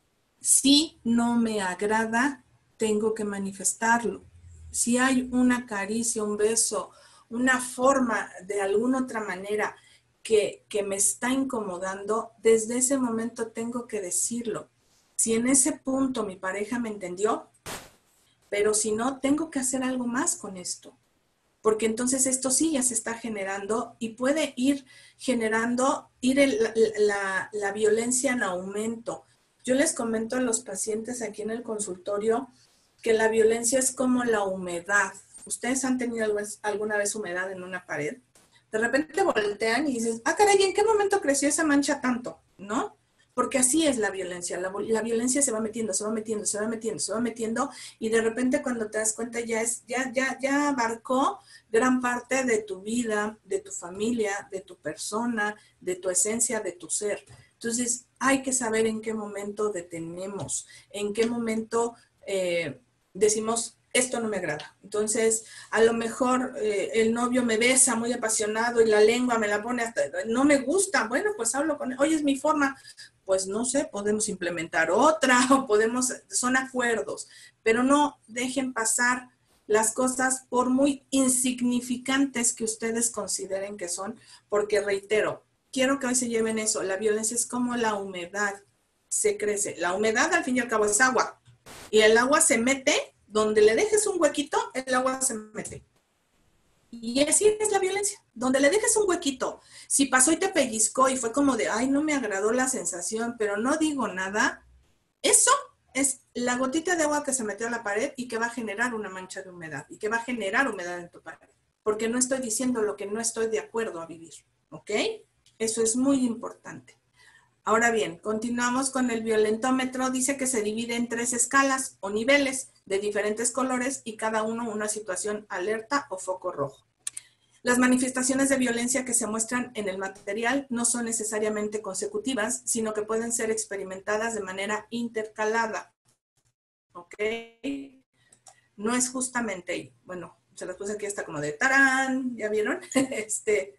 Speaker 2: si no me agrada, tengo que manifestarlo. Si hay una caricia, un beso, una forma de alguna otra manera que, que me está incomodando, desde ese momento tengo que decirlo. Si en ese punto mi pareja me entendió, pero si no, tengo que hacer algo más con esto. Porque entonces esto sí ya se está generando y puede ir generando, ir el, la, la, la violencia en aumento. Yo les comento a los pacientes aquí en el consultorio que la violencia es como la humedad. ¿Ustedes han tenido alguna vez humedad en una pared? De repente voltean y dices, ah, caray, ¿en qué momento creció esa mancha tanto? ¿No? porque así es la violencia. La, la violencia se va metiendo, se va metiendo, se va metiendo, se va metiendo, y de repente cuando te das cuenta ya, es, ya, ya, ya abarcó gran parte de tu vida, de tu familia, de tu persona, de tu esencia, de tu ser. Entonces, hay que saber en qué momento detenemos, en qué momento eh, decimos, esto no me agrada. Entonces, a lo mejor eh, el novio me besa muy apasionado y la lengua me la pone hasta, no me gusta. Bueno, pues hablo con él, oye, es mi forma. Pues no sé, podemos implementar otra o podemos, son acuerdos, pero no dejen pasar las cosas por muy insignificantes que ustedes consideren que son, porque reitero, quiero que hoy se lleven eso, la violencia es como la humedad, se crece. La humedad al fin y al cabo es agua, y el agua se mete, donde le dejes un huequito, el agua se mete. Y así es la violencia, donde le dejes un huequito. Si pasó y te pellizcó y fue como de, ay, no me agradó la sensación, pero no digo nada, eso es la gotita de agua que se metió a la pared y que va a generar una mancha de humedad y que va a generar humedad en tu pared, porque no estoy diciendo lo que no estoy de acuerdo a vivir, ¿ok? Eso es muy importante. Ahora bien, continuamos con el violentómetro. Dice que se divide en tres escalas o niveles de diferentes colores y cada uno una situación alerta o foco rojo. Las manifestaciones de violencia que se muestran en el material no son necesariamente consecutivas, sino que pueden ser experimentadas de manera intercalada. ¿Ok? No es justamente, bueno, se las puse aquí hasta como de tarán, ¿ya vieron? Este,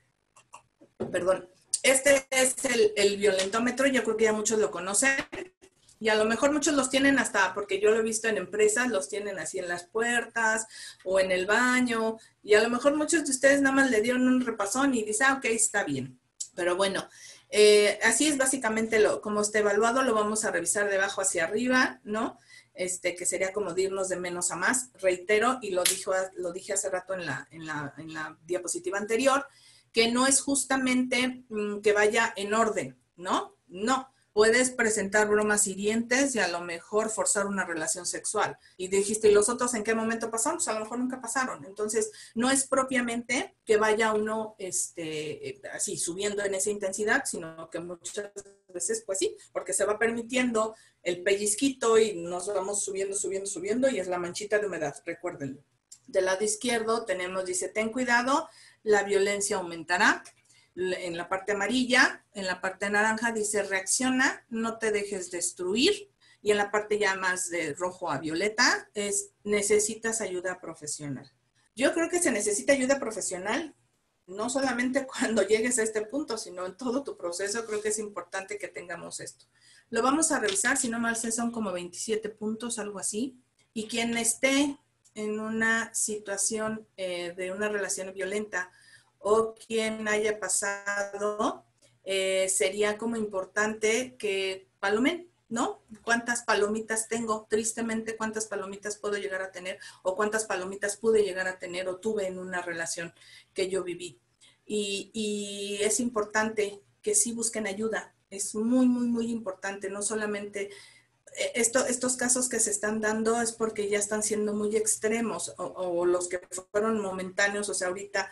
Speaker 2: perdón. Este es el, el violentómetro, yo creo que ya muchos lo conocen. Y a lo mejor muchos los tienen hasta, porque yo lo he visto en empresas, los tienen así en las puertas o en el baño. Y a lo mejor muchos de ustedes nada más le dieron un repasón y dicen, ah, ok, está bien. Pero bueno, eh, así es básicamente lo, como está evaluado, lo vamos a revisar de abajo hacia arriba, ¿no? Este, que sería como de irnos de menos a más. Reitero, y lo, dijo, lo dije hace rato en la, en la, en la diapositiva anterior, que no es justamente mmm, que vaya en orden, ¿no? No. Puedes presentar bromas hirientes y a lo mejor forzar una relación sexual. Y dijiste, ¿y los otros en qué momento pasaron? Pues a lo mejor nunca pasaron. Entonces, no es propiamente que vaya uno este, así subiendo en esa intensidad, sino que muchas veces, pues sí, porque se va permitiendo el pellizquito y nos vamos subiendo, subiendo, subiendo y es la manchita de humedad, recuérdenlo. Del lado izquierdo tenemos, dice, ten cuidado, la violencia aumentará. En la parte amarilla, en la parte naranja dice reacciona, no te dejes destruir, y en la parte ya más de rojo a violeta es necesitas ayuda profesional. Yo creo que se necesita ayuda profesional no solamente cuando llegues a este punto, sino en todo tu proceso. Creo que es importante que tengamos esto. Lo vamos a revisar, si no mal sé son como veintisiete puntos, algo así, y quien esté en una situación eh, de una relación violenta o quien haya pasado, eh, sería como importante que palomen, ¿no? ¿Cuántas palomitas tengo? Tristemente, ¿cuántas palomitas puedo llegar a tener? O ¿cuántas palomitas pude llegar a tener o tuve en una relación que yo viví? Y, y es importante que sí busquen ayuda. Es muy, muy, muy importante. No solamente esto, estos casos que se están dando es porque ya están siendo muy extremos o, o los que fueron momentáneos, o sea, ahorita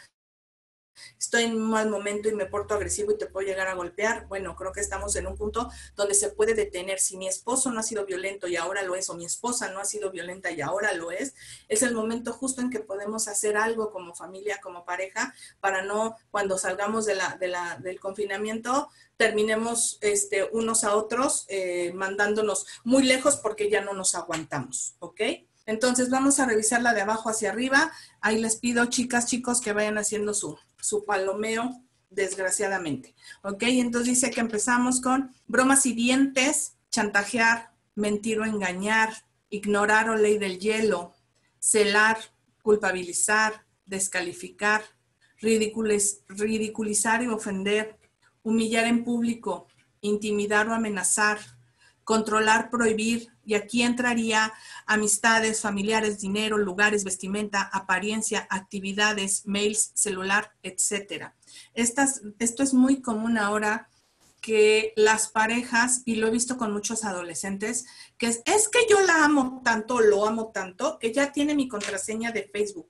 Speaker 2: estoy en un mal momento y me porto agresivo y te puedo llegar a golpear. Bueno, creo que estamos en un punto donde se puede detener. Si mi esposo no ha sido violento y ahora lo es, o mi esposa no ha sido violenta y ahora lo es, es el momento justo en que podemos hacer algo como familia, como pareja, para no, cuando salgamos de la, de la, del confinamiento, terminemos este, unos a otros eh, mandándonos muy lejos porque ya no nos aguantamos, ¿ok? Entonces vamos a revisarla de abajo hacia arriba. Ahí les pido, chicas, chicos, que vayan haciendo su, su palomeo, desgraciadamente. ¿Ok? Entonces dice que empezamos con bromas hirientes, chantajear, mentir o engañar, ignorar o ley del hielo, celar, culpabilizar, descalificar, ridiculiz, ridiculizar y ofender, humillar en público, intimidar o amenazar, controlar, prohibir, y aquí entraría amistades, familiares, dinero, lugares, vestimenta, apariencia, actividades, mails, celular, etcétera. Estas, esto es muy común ahora que las parejas, y lo he visto con muchos adolescentes, que es, es que yo la amo tanto, lo amo tanto, que ya tiene mi contraseña de Facebook.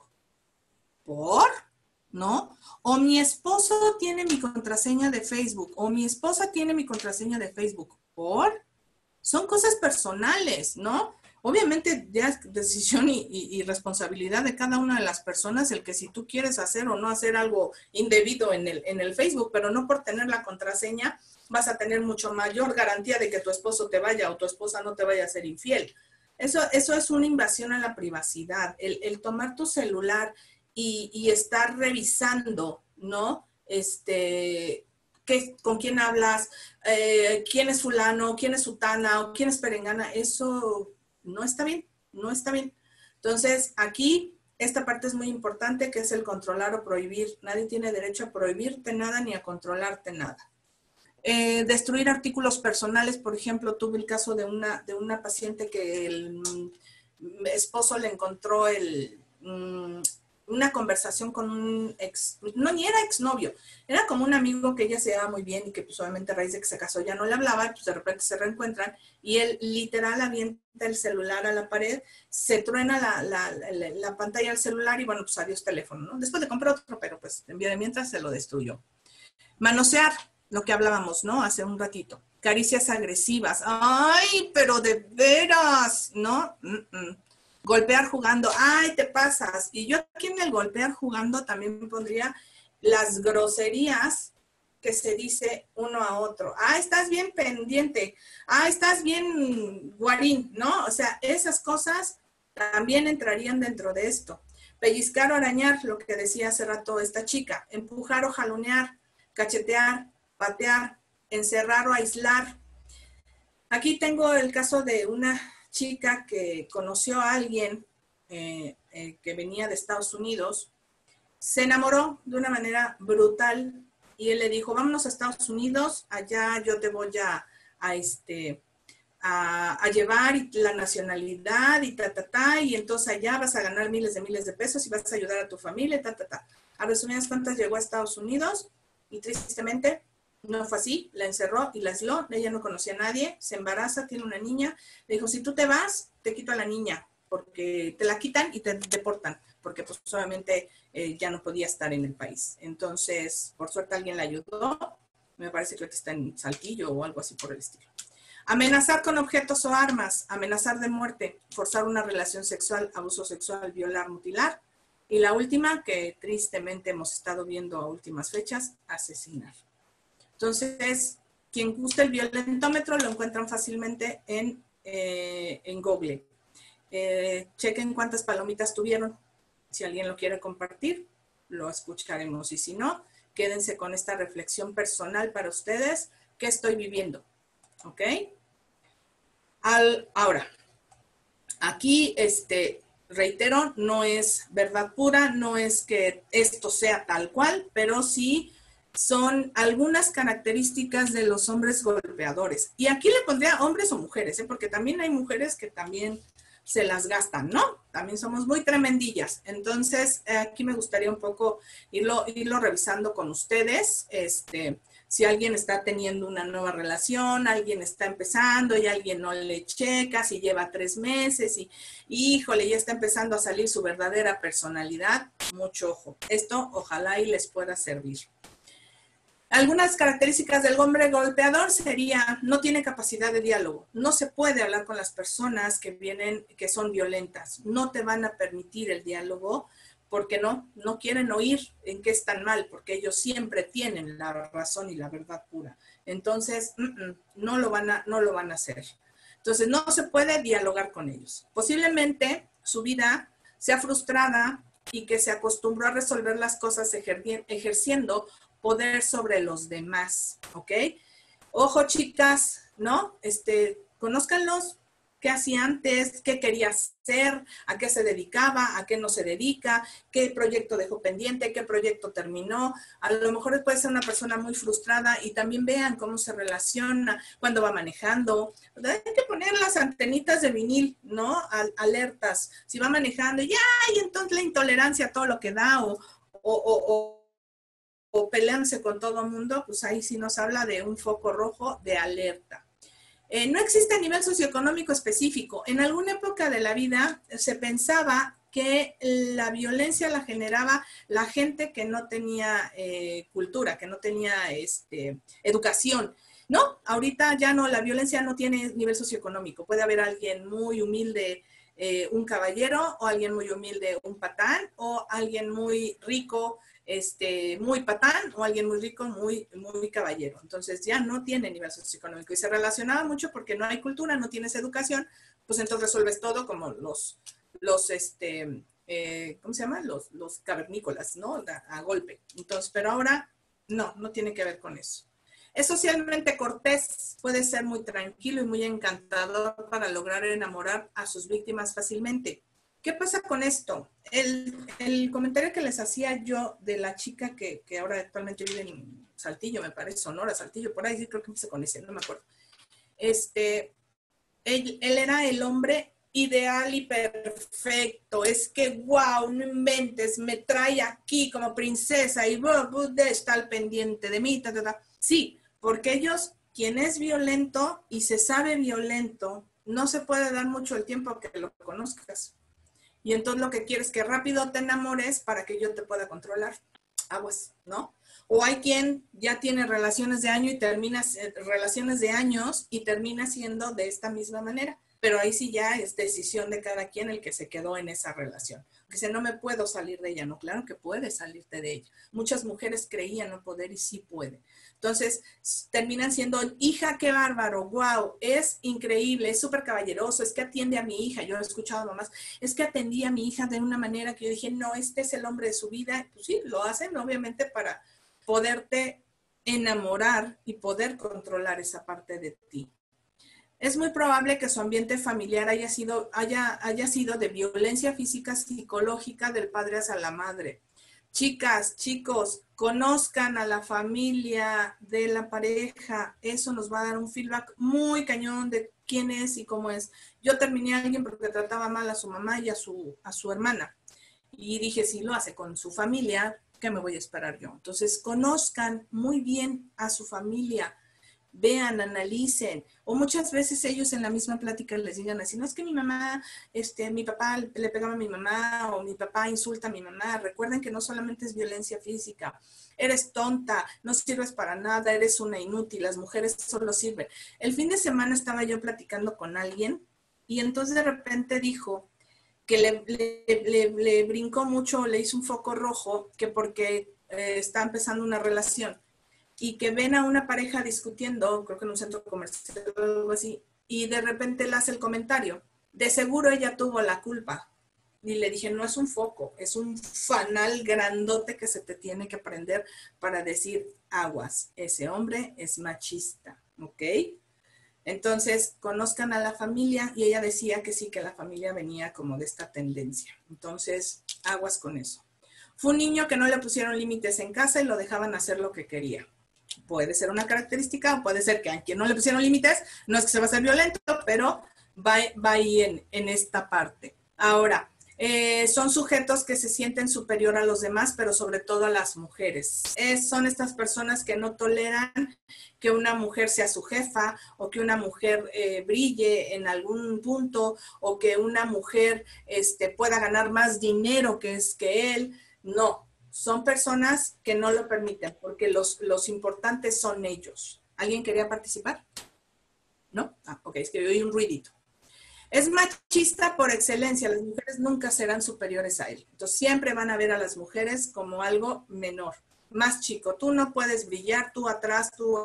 Speaker 2: ¿Por? ¿No? O mi esposo tiene mi contraseña de Facebook, o mi esposa tiene mi contraseña de Facebook. ¿Por? Son cosas personales, ¿no? Obviamente ya es decisión y, y, y responsabilidad de cada una de las personas el que si tú quieres hacer o no hacer algo indebido en el, en el Facebook, pero no por tener la contraseña vas a tener mucho mayor garantía de que tu esposo te vaya o tu esposa no te vaya a ser infiel. Eso, eso es una invasión a la privacidad, el, el tomar tu celular y, y estar revisando, ¿no? Este, qué, con quién hablas, eh, quién es fulano, quién es sutana o quién es perengana, eso no está bien, no está bien. Entonces, aquí, esta parte es muy importante, que es el controlar o prohibir. Nadie tiene derecho a prohibirte nada ni a controlarte nada. Eh, destruir artículos personales, por ejemplo, tuve el caso de una, de una paciente que el mm, esposo le encontró el, mm, una conversación con un ex, no, ni era exnovio, era como un amigo que ella se llevaba muy bien y que pues obviamente a raíz de que se casó ya no le hablaba, y pues de repente se reencuentran y él literal avienta el celular a la pared, se truena la, la, la, la pantalla del celular y bueno, pues adiós teléfono, ¿no? Después le compró otro, pero pues en vía de mientras se lo destruyó. Manosear, lo que hablábamos, ¿no? Hace un ratito. Caricias agresivas. ¡Ay, pero de veras! ¿No? Mm-mm. Golpear jugando. ¡Ay, te pasas! Y yo aquí en el golpear jugando también pondría las groserías que se dice uno a otro. ¡Ah, estás bien pendiente! ¡Ah, estás bien guarín! ¿No? O sea, esas cosas también entrarían dentro de esto. Pellizcar o arañar, lo que decía hace rato esta chica. Empujar o jalonear. Cachetear, patear, encerrar o aislar. Aquí tengo el caso de una chica que conoció a alguien eh, eh, que venía de Estados Unidos, se enamoró de una manera brutal y él le dijo, vámonos a Estados Unidos, allá yo te voy a, a, este, a, a llevar la nacionalidad y ta, ta, ta, y entonces allá vas a ganar miles de miles de pesos y vas a ayudar a tu familia, ta, ta, ta. A resumidas cuentas llegó a Estados Unidos y tristemente no fue así, la encerró y la aisló, ella no conocía a nadie, se embaraza, tiene una niña, le dijo, si tú te vas, te quito a la niña, porque te la quitan y te deportan, porque pues solamente eh, ya no podía estar en el país. Entonces, por suerte alguien la ayudó, me parece que está en Saltillo o algo así por el estilo. Amenazar con objetos o armas, amenazar de muerte, forzar una relación sexual, abuso sexual, violar, mutilar. Y la última, que tristemente hemos estado viendo a últimas fechas, asesinar. Entonces, quien guste el violentómetro lo encuentran fácilmente en, eh, en Google. Eh, chequen cuántas palomitas tuvieron. Si alguien lo quiere compartir, lo escucharemos. Y si no, quédense con esta reflexión personal para ustedes. ¿Qué estoy viviendo? ¿Ok? Al, ahora, aquí, este... reitero, no es verdad pura, no es que esto sea tal cual, pero sí son algunas características de los hombres golpeadores. Y aquí le pondría hombres o mujeres, ¿eh? Porque también hay mujeres que también se las gastan, ¿no? También somos muy tremendillas. Entonces, eh, aquí me gustaría un poco irlo, irlo revisando con ustedes, este... Si alguien está teniendo una nueva relación, alguien está empezando y alguien no le checa, si lleva tres meses y, híjole, ya está empezando a salir su verdadera personalidad, mucho ojo. Esto ojalá y les pueda servir. Algunas características del hombre golpeador sería, no tiene capacidad de diálogo. No se puede hablar con las personas que vienen, que son violentas. No te van a permitir el diálogo. Porque no, no quieren oír en qué están mal, porque ellos siempre tienen la razón y la verdad pura. Entonces, mm, mm, no, lo van a, no lo van a hacer. Entonces, no se puede dialogar con ellos. Posiblemente su vida sea frustrada y que se acostumbró a resolver las cosas ejerciendo poder sobre los demás, ¿ok? Ojo, chicas, ¿no? Este, conózcanlos. ¿Qué hacía antes? ¿Qué quería hacer? ¿A qué se dedicaba? ¿A qué no se dedica? ¿Qué proyecto dejó pendiente? ¿Qué proyecto terminó? A lo mejor puede ser una persona muy frustrada y también vean cómo se relaciona cuando va manejando. Hay que poner las antenitas de vinil, ¿no? Alertas. Si va manejando, ya, y entonces la intolerancia a todo lo que da o, o, o, o, o pelearse con todo el mundo, pues ahí sí nos habla de un foco rojo de alerta. Eh, no existe nivel socioeconómico específico. En alguna época de la vida se pensaba que la violencia la generaba la gente que no tenía eh, cultura, que no tenía este, educación. No, ahorita ya no, la violencia no tiene nivel socioeconómico. Puede haber alguien muy humilde, eh, un caballero, o alguien muy humilde, un patán, o alguien muy rico, este, muy patán, o alguien muy rico, muy, muy caballero. Entonces ya no tiene nivel socioeconómico y se relacionaba mucho porque no hay cultura, no tienes educación, pues entonces resuelves todo como los, los, este, eh, ¿cómo se llama? Los, los cavernícolas, ¿no? A, a golpe. Entonces, pero ahora no, no tiene que ver con eso. Es socialmente cortés, puede ser muy tranquilo y muy encantador para lograr enamorar a sus víctimas fácilmente. ¿Qué pasa con esto? El, el comentario que les hacía yo de la chica que, que ahora actualmente vive en Saltillo, me parece, Sonora, Saltillo, por ahí sí creo que empieza con ese, no me acuerdo. Este, él, él era el hombre ideal y perfecto. Es que, wow, no inventes, me trae aquí como princesa y está al pendiente de mí. Ta, ta, ta. Sí, porque ellos, quien es violento y se sabe violento, no se puede dar mucho el tiempo que lo conozcas. Y entonces lo que quieres es que rápido te enamores para que yo te pueda controlar. Aguas, ¿no? O hay quien ya tiene relaciones de año y termina, relaciones de años y termina siendo de esta misma manera. Pero ahí sí ya es decisión de cada quien el que se quedó en esa relación. Dice, no me puedo salir de ella. No, claro que puedes salirte de ella. Muchas mujeres creían no poder y sí puede. Entonces, terminan siendo, hija, qué bárbaro, wow, es increíble, es súper caballeroso, es que atiende a mi hija. Yo he escuchado a mamás, es que atendí a mi hija de una manera que yo dije, no, este es el hombre de su vida. Pues sí, lo hacen obviamente para poderte enamorar y poder controlar esa parte de ti. Es muy probable que su ambiente familiar haya sido, haya, haya sido de violencia física, psicológica del padre hacia la madre. Chicas, chicos, conozcan a la familia de la pareja. Eso nos va a dar un feedback muy cañón de quién es y cómo es. Yo terminé a alguien porque trataba mal a su mamá y a su, a su hermana. Y dije, si lo hace con su familia, ¿qué me voy a esperar yo? Entonces, conozcan muy bien a su familia. Vean, analicen, o muchas veces ellos en la misma plática les digan así, no es que mi mamá, este, mi papá le pegaba a mi mamá, o mi papá insulta a mi mamá. Recuerden que no solamente es violencia física, eres tonta, no sirves para nada, eres una inútil, las mujeres solo sirven. El fin de semana estaba yo platicando con alguien y entonces de repente dijo que le, le, le, le brincó mucho, le hizo un foco rojo, que porque eh, está empezando una relación. Y que ven a una pareja discutiendo, creo que en un centro comercial o algo así, y de repente le hace el comentario, de seguro ella tuvo la culpa. Y le dije, no es un foco, es un fanal grandote que se te tiene que prender para decir, aguas, ese hombre es machista, ¿ok? Entonces, conozcan a la familia, y ella decía que sí, que la familia venía como de esta tendencia. Entonces, aguas con eso. Fue un niño que no le pusieron límites en casa y lo dejaban hacer lo que quería. Puede ser una característica, o puede ser que a quien no le pusieron límites, no es que se va a ser violento, pero va, va ahí en, en esta parte. Ahora, eh, son sujetos que se sienten superior a los demás, pero sobre todo a las mujeres. Es, son estas personas que no toleran que una mujer sea su jefa, o que una mujer eh, brille en algún punto, o que una mujer este, pueda ganar más dinero que, es, que él. No. Son personas que no lo permiten, porque los, los importantes son ellos. ¿Alguien quería participar? ¿No? Ah, ok, es que oí un ruidito. Es machista por excelencia. Las mujeres nunca serán superiores a él. Entonces siempre van a ver a las mujeres como algo menor, más chico. Tú no puedes brillar, tú atrás, tú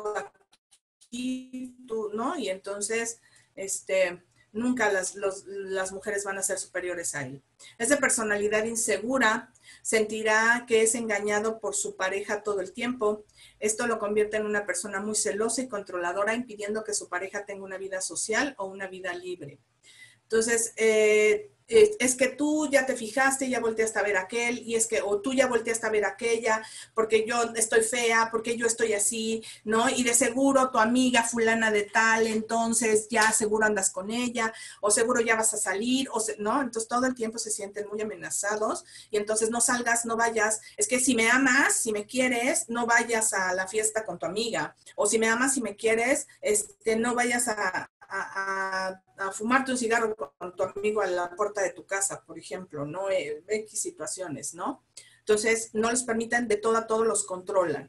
Speaker 2: aquí, tú, ¿no? Y entonces, este... nunca las, los, las mujeres van a ser superiores a él. Es de personalidad insegura, sentirá que es engañado por su pareja todo el tiempo. Esto lo convierte en una persona muy celosa y controladora, impidiendo que su pareja tenga una vida social o una vida libre. Entonces, eh, es que tú ya te fijaste, ya volteaste a ver a aquel, y es que, o tú ya volteaste a ver a aquella, porque yo estoy fea, porque yo estoy así, ¿no? Y de seguro tu amiga fulana de tal, entonces ya seguro andas con ella, o seguro ya vas a salir, o se, ¿no? Entonces todo el tiempo se sienten muy amenazados, y entonces no salgas, no vayas, es que si me amas, si me quieres, no vayas a la fiesta con tu amiga, o si me amas, si me quieres, este, no vayas a... A, a, a fumarte un cigarro con tu amigo a la puerta de tu casa, por ejemplo, ¿no? X situaciones, ¿no? Entonces, no les permiten de todo a todo, los controlan.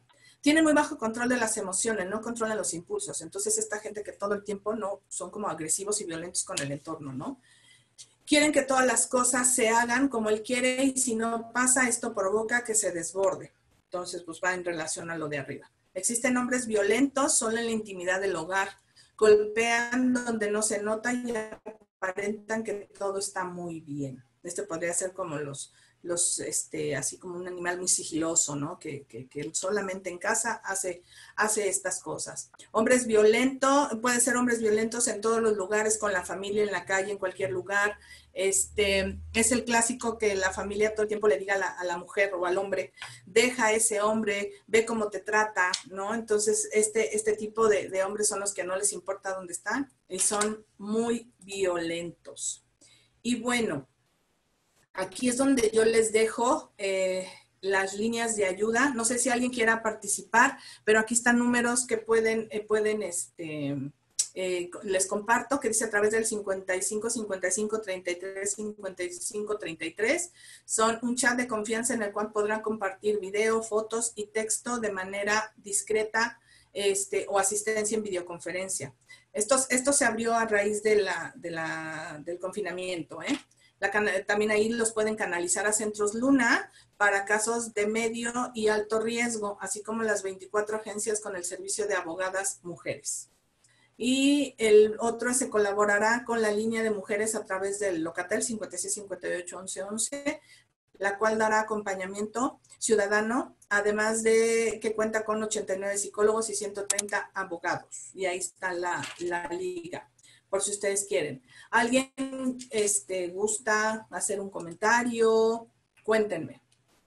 Speaker 2: tienen muy bajo control de las emociones, no controlan los impulsos. Entonces, esta gente que todo el tiempo no son como agresivos y violentos con el entorno, ¿no? Quieren que todas las cosas se hagan como él quiere y si no pasa, esto provoca que se desborde. Entonces, pues va en relación a lo de arriba. Existen hombres violentos solo en la intimidad del hogar. Golpean donde no se nota y aparentan que todo está muy bien. Este podría ser como los, los este, así como un animal muy sigiloso, ¿no? Que, que, que solamente en casa hace, hace estas cosas. Hombres violentos, puede ser hombres violentos en todos los lugares, con la familia, en la calle, en cualquier lugar. Este, es el clásico que la familia todo el tiempo le diga a la, a la mujer o al hombre, deja a ese hombre, ve cómo te trata, ¿no? Entonces, este, este tipo de, de hombres son los que no les importa dónde están y son muy violentos. Y bueno, aquí es donde yo les dejo eh, las líneas de ayuda. No sé si alguien quiera participar, pero aquí están números que pueden, eh, pueden este, eh, les comparto, que dice a través del cincuenta y cinco, cincuenta y cinco, treinta y tres, cincuenta y cinco, treinta y tres. Son un chat de confianza en el cual podrán compartir video, fotos y texto de manera discreta este, o asistencia en videoconferencia. Esto, esto se abrió a raíz de la, de la, del confinamiento, ¿eh? La, también ahí los pueden canalizar a Centros Luna para casos de medio y alto riesgo, así como las veinticuatro agencias con el servicio de abogadas mujeres. Y el otro se colaborará con la línea de mujeres a través del Locatel cincuenta y seis, cincuenta y ocho, once, once, la cual dará acompañamiento ciudadano, además de que cuenta con ochenta y nueve psicólogos y ciento treinta abogados. Y ahí está la, la liga, por si ustedes quieren. ¿Alguien este, gusta hacer un comentario? Cuéntenme.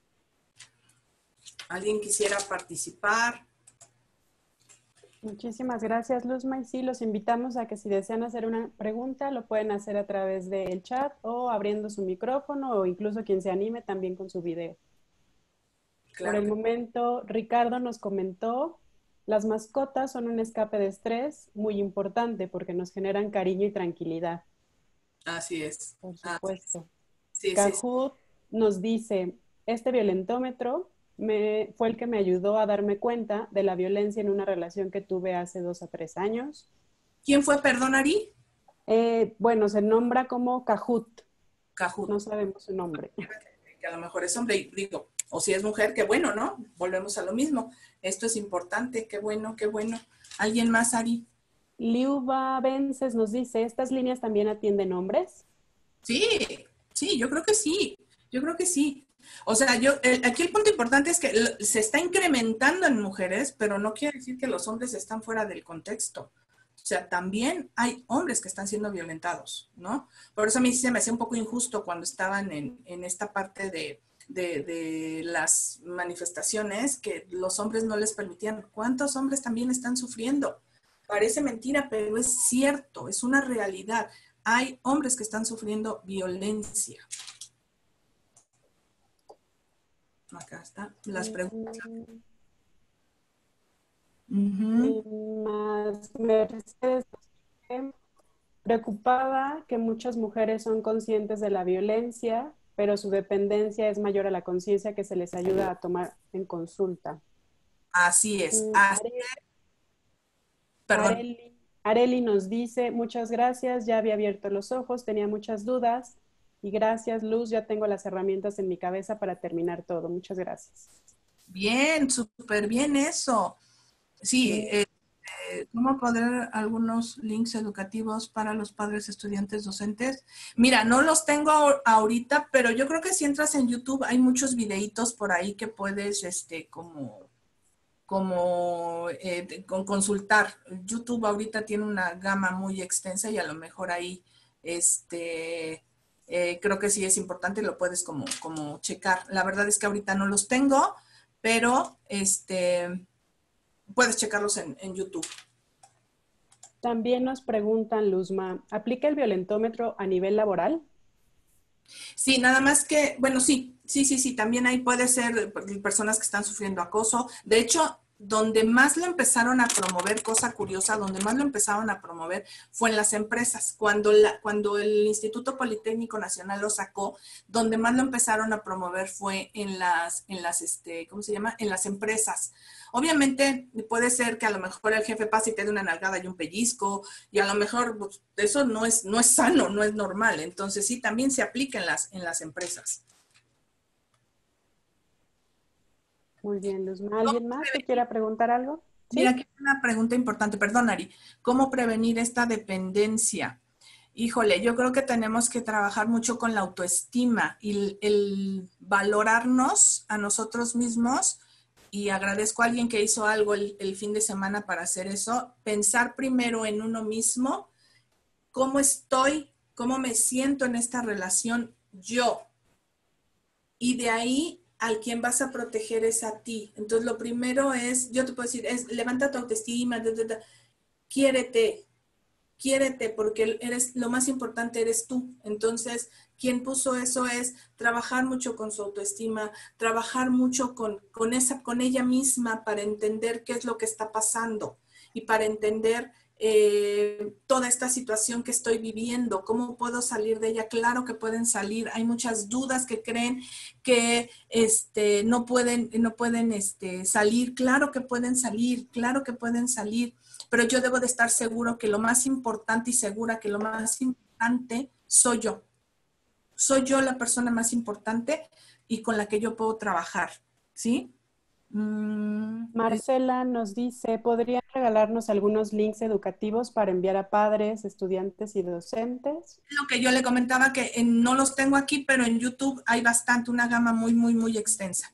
Speaker 2: ¿Alguien quisiera participar?
Speaker 1: Muchísimas gracias, Luzma. Y sí, los invitamos a que si desean hacer una pregunta, lo pueden hacer a través del chat o abriendo su micrófono o incluso quien se anime también con su video. Claro. Por el momento, Ricardo nos comentó, las mascotas son un escape de estrés muy importante porque nos generan cariño y tranquilidad.
Speaker 2: Así es.
Speaker 1: Por supuesto.
Speaker 2: Sí,
Speaker 1: Kahoot sí, sí. Nos dice, este violentómetro me, fue el que me ayudó a darme cuenta de la violencia en una relación que tuve hace dos a tres años.
Speaker 2: ¿Quién fue, perdón, Ari?
Speaker 1: Eh, bueno, se nombra como Kahoot.
Speaker 2: Kahoot.
Speaker 1: No sabemos su nombre.
Speaker 2: Que a lo mejor es hombre, digo, o si es mujer, qué bueno, ¿no? Volvemos a lo mismo. Esto es importante, qué bueno, qué bueno. ¿Alguien más, Ari?
Speaker 1: Liuba Vences nos dice, ¿estas líneas también atienden hombres?
Speaker 2: Sí, sí, yo creo que sí. Yo creo que sí. O sea, yo, el, aquí el punto importante es que se está incrementando en mujeres, pero no quiere decir que los hombres están fuera del contexto. O sea, también hay hombres que están siendo violentados, ¿no? Por eso a mí se me hacía un poco injusto cuando estaban en, en esta parte de, de, de las manifestaciones que los hombres no les permitían. ¿Cuántos hombres también están sufriendo? Parece mentira, pero es cierto, es una realidad. Hay hombres que están sufriendo violencia. Acá están las preguntas.
Speaker 1: Uh-huh. Más Mercedes, preocupada que muchas mujeres son conscientes de la violencia, pero su dependencia es mayor a la conciencia que se les ayuda a tomar en consulta.
Speaker 2: Así es. Así es. Perdón.
Speaker 1: Areli, Areli nos dice, muchas gracias, ya había abierto los ojos, tenía muchas dudas. Y gracias, Luz, ya tengo las herramientas en mi cabeza para terminar todo. Muchas gracias.
Speaker 2: Bien, súper bien eso. Sí, eh, eh, ¿cómo poner algunos links educativos para los padres, estudiantes, docentes? Mira, no los tengo ahorita, pero yo creo que si entras en YouTube hay muchos videitos por ahí que puedes, este, como, como eh, con consultar. YouTube ahorita tiene una gama muy extensa y a lo mejor ahí, este... Eh, creo que sí es importante y lo puedes como, como checar. La verdad es que ahorita no los tengo, pero este, puedes checarlos en, en YouTube.
Speaker 1: También nos preguntan, Luzma, ¿aplica el violentómetro a nivel laboral?
Speaker 2: Sí, nada más que, bueno, sí, sí, sí, sí, también ahí puede ser personas que están sufriendo acoso. De hecho, donde más lo empezaron a promover, cosa curiosa, donde más lo empezaron a promover fue en las empresas. Cuando, la, cuando el Instituto Politécnico Nacional lo sacó, donde más lo empezaron a promover fue en las, en las este, ¿cómo se llama? En las empresas. Obviamente puede ser que a lo mejor el jefe pase y te dé una nalgada y un pellizco, y a lo mejor pues, eso no es, no es sano, no es normal. Entonces sí, también se aplica en las, en las empresas.
Speaker 1: Muy bien, Luzma. ¿Alguien más que quiera preguntar algo? ¿Sí?
Speaker 2: Mira, aquí hay una pregunta importante, perdón, Ari. ¿Cómo prevenir esta dependencia? Híjole, yo creo que tenemos que trabajar mucho con la autoestima y el, el valorarnos a nosotros mismos. Y agradezco a alguien que hizo algo el, el fin de semana para hacer eso. Pensar primero en uno mismo, cómo estoy, cómo me siento en esta relación yo. Y de ahí al quien vas a proteger es a ti. Entonces lo primero es, yo te puedo decir, es levanta tu autoestima, da, da, da. Quiérete, quiérete, porque eres, lo más importante eres tú. Entonces, quien puso eso es trabajar mucho con su autoestima, trabajar mucho con, con, esa, con ella misma para entender qué es lo que está pasando y para entender eh, toda esta situación que estoy viviendo, cómo puedo salir de ella. Claro que pueden salir, hay muchas dudas que creen que este, no pueden, no pueden este, salir, claro que pueden salir, claro que pueden salir, pero yo debo de estar seguro que lo más importante y segura que lo más importante soy yo. Soy yo la persona más importante y con la que yo puedo trabajar, ¿sí? Mm,
Speaker 1: Marcela nos dice, ¿podrían regalarnos algunos links educativos para enviar a padres, estudiantes y docentes?
Speaker 2: Lo que yo le comentaba que en, no los tengo aquí, pero en YouTube hay bastante, una gama muy, muy, muy extensa.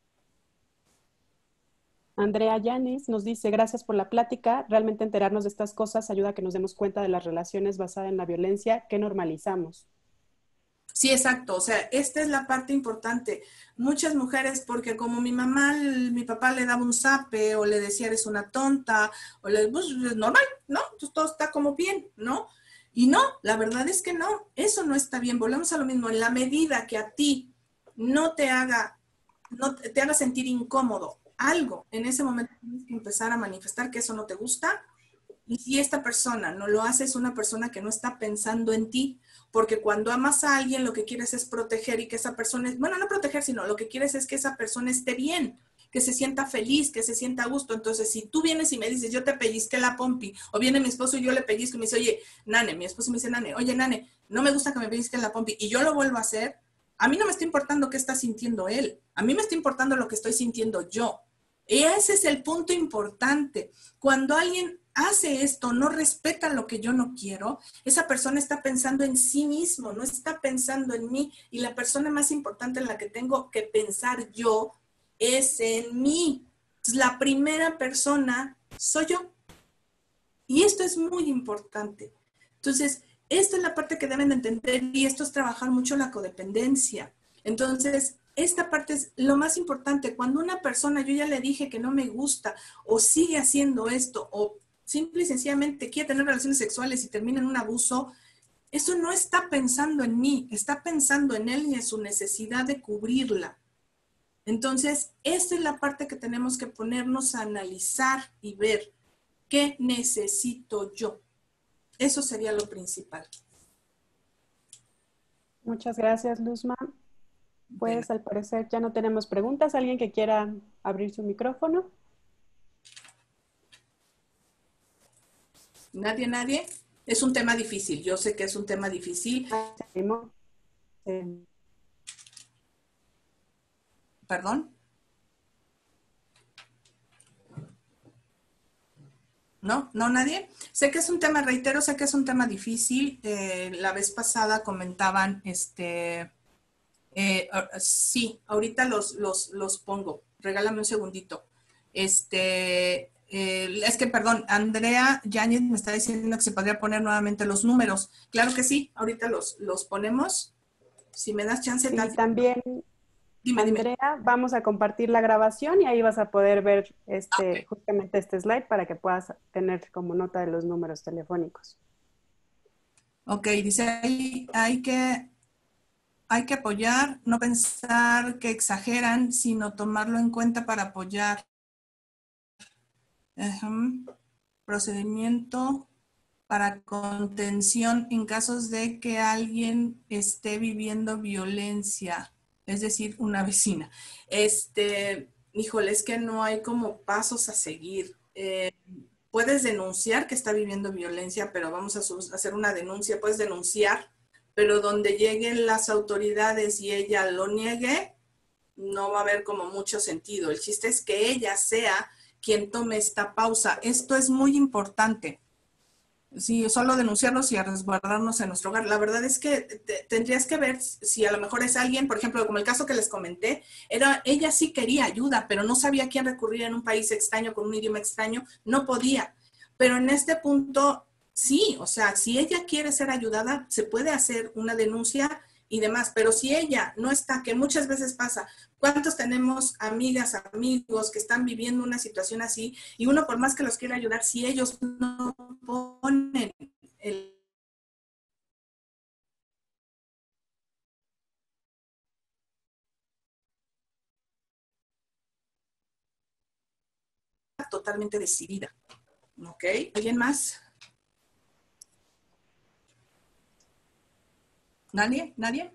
Speaker 1: Andrea Yanis nos dice, gracias por la plática. Realmente enterarnos de estas cosas ayuda a que nos demos cuenta de las relaciones basadas en la violencia que normalizamos.
Speaker 2: Sí, exacto. O sea, esta es la parte importante. Muchas mujeres, porque como mi mamá, mi papá le daba un zape o le decía eres una tonta, o le, pues es normal, ¿no? Entonces todo está como bien, ¿no? Y no, la verdad es que no, eso no está bien. Volvemos a lo mismo. En la medida que a ti no te haga, no te, te haga sentir incómodo algo, en ese momento tienes que empezar a manifestar que eso no te gusta. Y si esta persona no lo hace, es una persona que no está pensando en ti, porque cuando amas a alguien lo que quieres es proteger y que esa persona, bueno, no proteger, sino lo que quieres es que esa persona esté bien, que se sienta feliz, que se sienta a gusto. Entonces, si tú vienes y me dices, yo te pellizqué la pompi, o viene mi esposo y yo le pellizco y me dice, oye, Nane, mi esposo me dice, Nane, oye, Nane, no me gusta que me pellizquen la pompi, y yo lo vuelvo a hacer, a mí no me está importando qué está sintiendo él, a mí me está importando lo que estoy sintiendo yo. Y ese es el punto importante. Cuando alguien hace esto, no respeta lo que yo no quiero, esa persona está pensando en sí mismo, no está pensando en mí. Y la persona más importante en la que tengo que pensar yo es en mí. Entonces, la primera persona soy yo. Y esto es muy importante. Entonces, esta es la parte que deben de entender y esto es trabajar mucho la codependencia. Entonces, esta parte es lo más importante. Cuando una persona, yo ya le dije que no me gusta o sigue haciendo esto o simple y sencillamente quiere tener relaciones sexuales y termina en un abuso, eso no está pensando en mí, está pensando en él y en su necesidad de cubrirla. Entonces, esta es la parte que tenemos que ponernos a analizar y ver qué necesito yo. Eso sería lo principal.
Speaker 1: Muchas gracias, Luzma. Pues al parecer ya no tenemos preguntas. ¿Alguien que quiera abrir su micrófono?
Speaker 2: ¿Nadie, nadie? Es un tema difícil. Yo sé que es un tema difícil. ¿Perdón? ¿No? ¿No nadie? Sé que es un tema, reitero, sé que es un tema difícil. Eh, la vez pasada comentaban, este... Eh, sí, ahorita los, los, los pongo. Regálame un segundito. Este, eh, es que, perdón, Andrea Yáñez me está diciendo que se podría poner nuevamente los números. Claro que sí, ahorita los, los ponemos. Si me das chance.
Speaker 1: Y
Speaker 2: tal...
Speaker 1: también,
Speaker 2: dime,
Speaker 1: Andrea,
Speaker 2: dime.
Speaker 1: vamos a compartir la grabación y ahí vas a poder ver este,
Speaker 2: Okay.
Speaker 1: justamente este slide para que puedas tener como nota de los números telefónicos.
Speaker 2: Ok, dice ahí, hay que... Hay que apoyar, no pensar que exageran, sino tomarlo en cuenta para apoyar. Uh-huh. Procedimiento para contención en casos de que alguien esté viviendo violencia, es decir, una vecina. Este, híjole, es que no hay como pasos a seguir. Eh, puedes denunciar que está viviendo violencia, pero vamos a hacer una denuncia, puedes denunciar, pero donde lleguen las autoridades y ella lo niegue, no va a haber como mucho sentido. El chiste es que ella sea quien tome esta pausa. Esto es muy importante. Sí, solo denunciarnos y a resguardarnos en nuestro hogar. La verdad es que te, tendrías que ver si a lo mejor es alguien, por ejemplo, como el caso que les comenté, era, ella sí quería ayuda, pero no sabía a quién recurrir en un país extraño, con un idioma extraño, no podía. Pero en este punto, sí, o sea, si ella quiere ser ayudada, se puede hacer una denuncia y demás, pero si ella no está, que muchas veces pasa, ¿cuántos tenemos amigas, amigos que están viviendo una situación así? Y uno por más que los quiera ayudar, si ellos no ponen el totalmente decidida. ¿Ok? ¿Alguien más? ¿Nadie? ¿Nadie?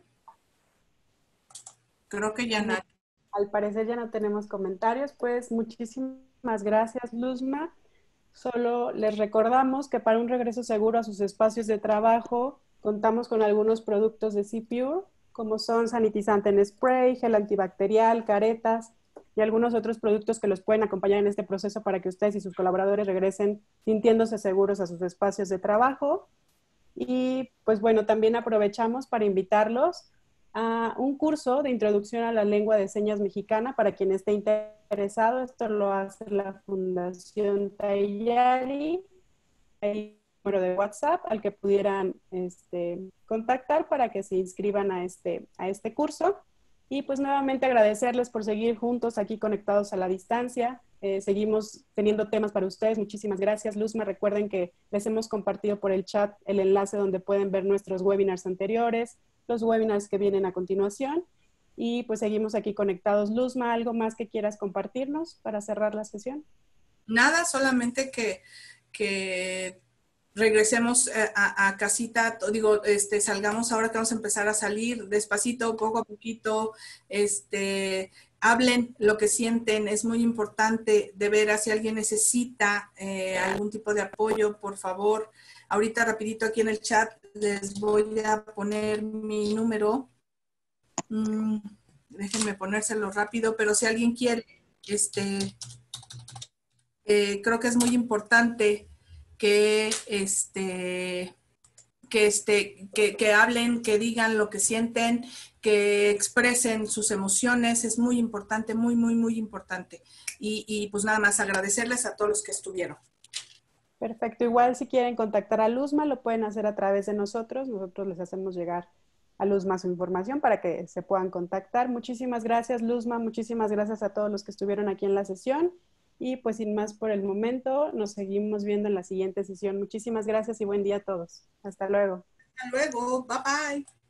Speaker 2: Creo que ya nadie.
Speaker 1: Al parecer ya no tenemos comentarios, pues muchísimas gracias, Luzma. Solo les recordamos que para un regreso seguro a sus espacios de trabajo, contamos con algunos productos de C-Pure, como son sanitizante en spray, gel antibacterial, caretas y algunos otros productos que los pueden acompañar en este proceso para que ustedes y sus colaboradores regresen sintiéndose seguros a sus espacios de trabajo. Y pues bueno, también aprovechamos para invitarlos a un curso de introducción a la lengua de señas mexicana para quien esté interesado. Esto lo hace la Fundación Tayari. Hay un número de WhatsApp al que pudieran este, contactar para que se inscriban a este, a este curso. Y pues nuevamente agradecerles por seguir juntos aquí conectados a la distancia. Eh, seguimos teniendo temas para ustedes. Muchísimas gracias, Luzma. Recuerden que les hemos compartido por el chat el enlace donde pueden ver nuestros webinars anteriores, los webinars que vienen a continuación. Y pues seguimos aquí conectados. Luzma, ¿algo más que quieras compartirnos para cerrar la sesión?
Speaker 2: Nada, solamente que, que regresemos a, a casita, digo, este, salgamos ahora que vamos a empezar a salir despacito, poco a poquito, este, hablen lo que sienten, es muy importante. De veras, si alguien necesita eh, algún tipo de apoyo, por favor, ahorita rapidito aquí en el chat les voy a poner mi número. Mm, déjenme ponérselo rápido, pero si alguien quiere, este, eh, creo que es muy importante que, este, que, este, que, que hablen, que digan lo que sienten, que expresen sus emociones. Es muy importante, muy, muy, muy importante. Y, y pues nada más agradecerles a todos los que estuvieron.
Speaker 1: Perfecto. Igual si quieren contactar a Luzma, lo pueden hacer a través de nosotros. Nosotros les hacemos llegar a Luzma su información para que se puedan contactar. Muchísimas gracias, Luzma. Muchísimas gracias a todos los que estuvieron aquí en la sesión. Y pues sin más por el momento, nos seguimos viendo en la siguiente sesión. Muchísimas gracias y buen día a todos. Hasta luego.
Speaker 2: Hasta luego. Bye bye.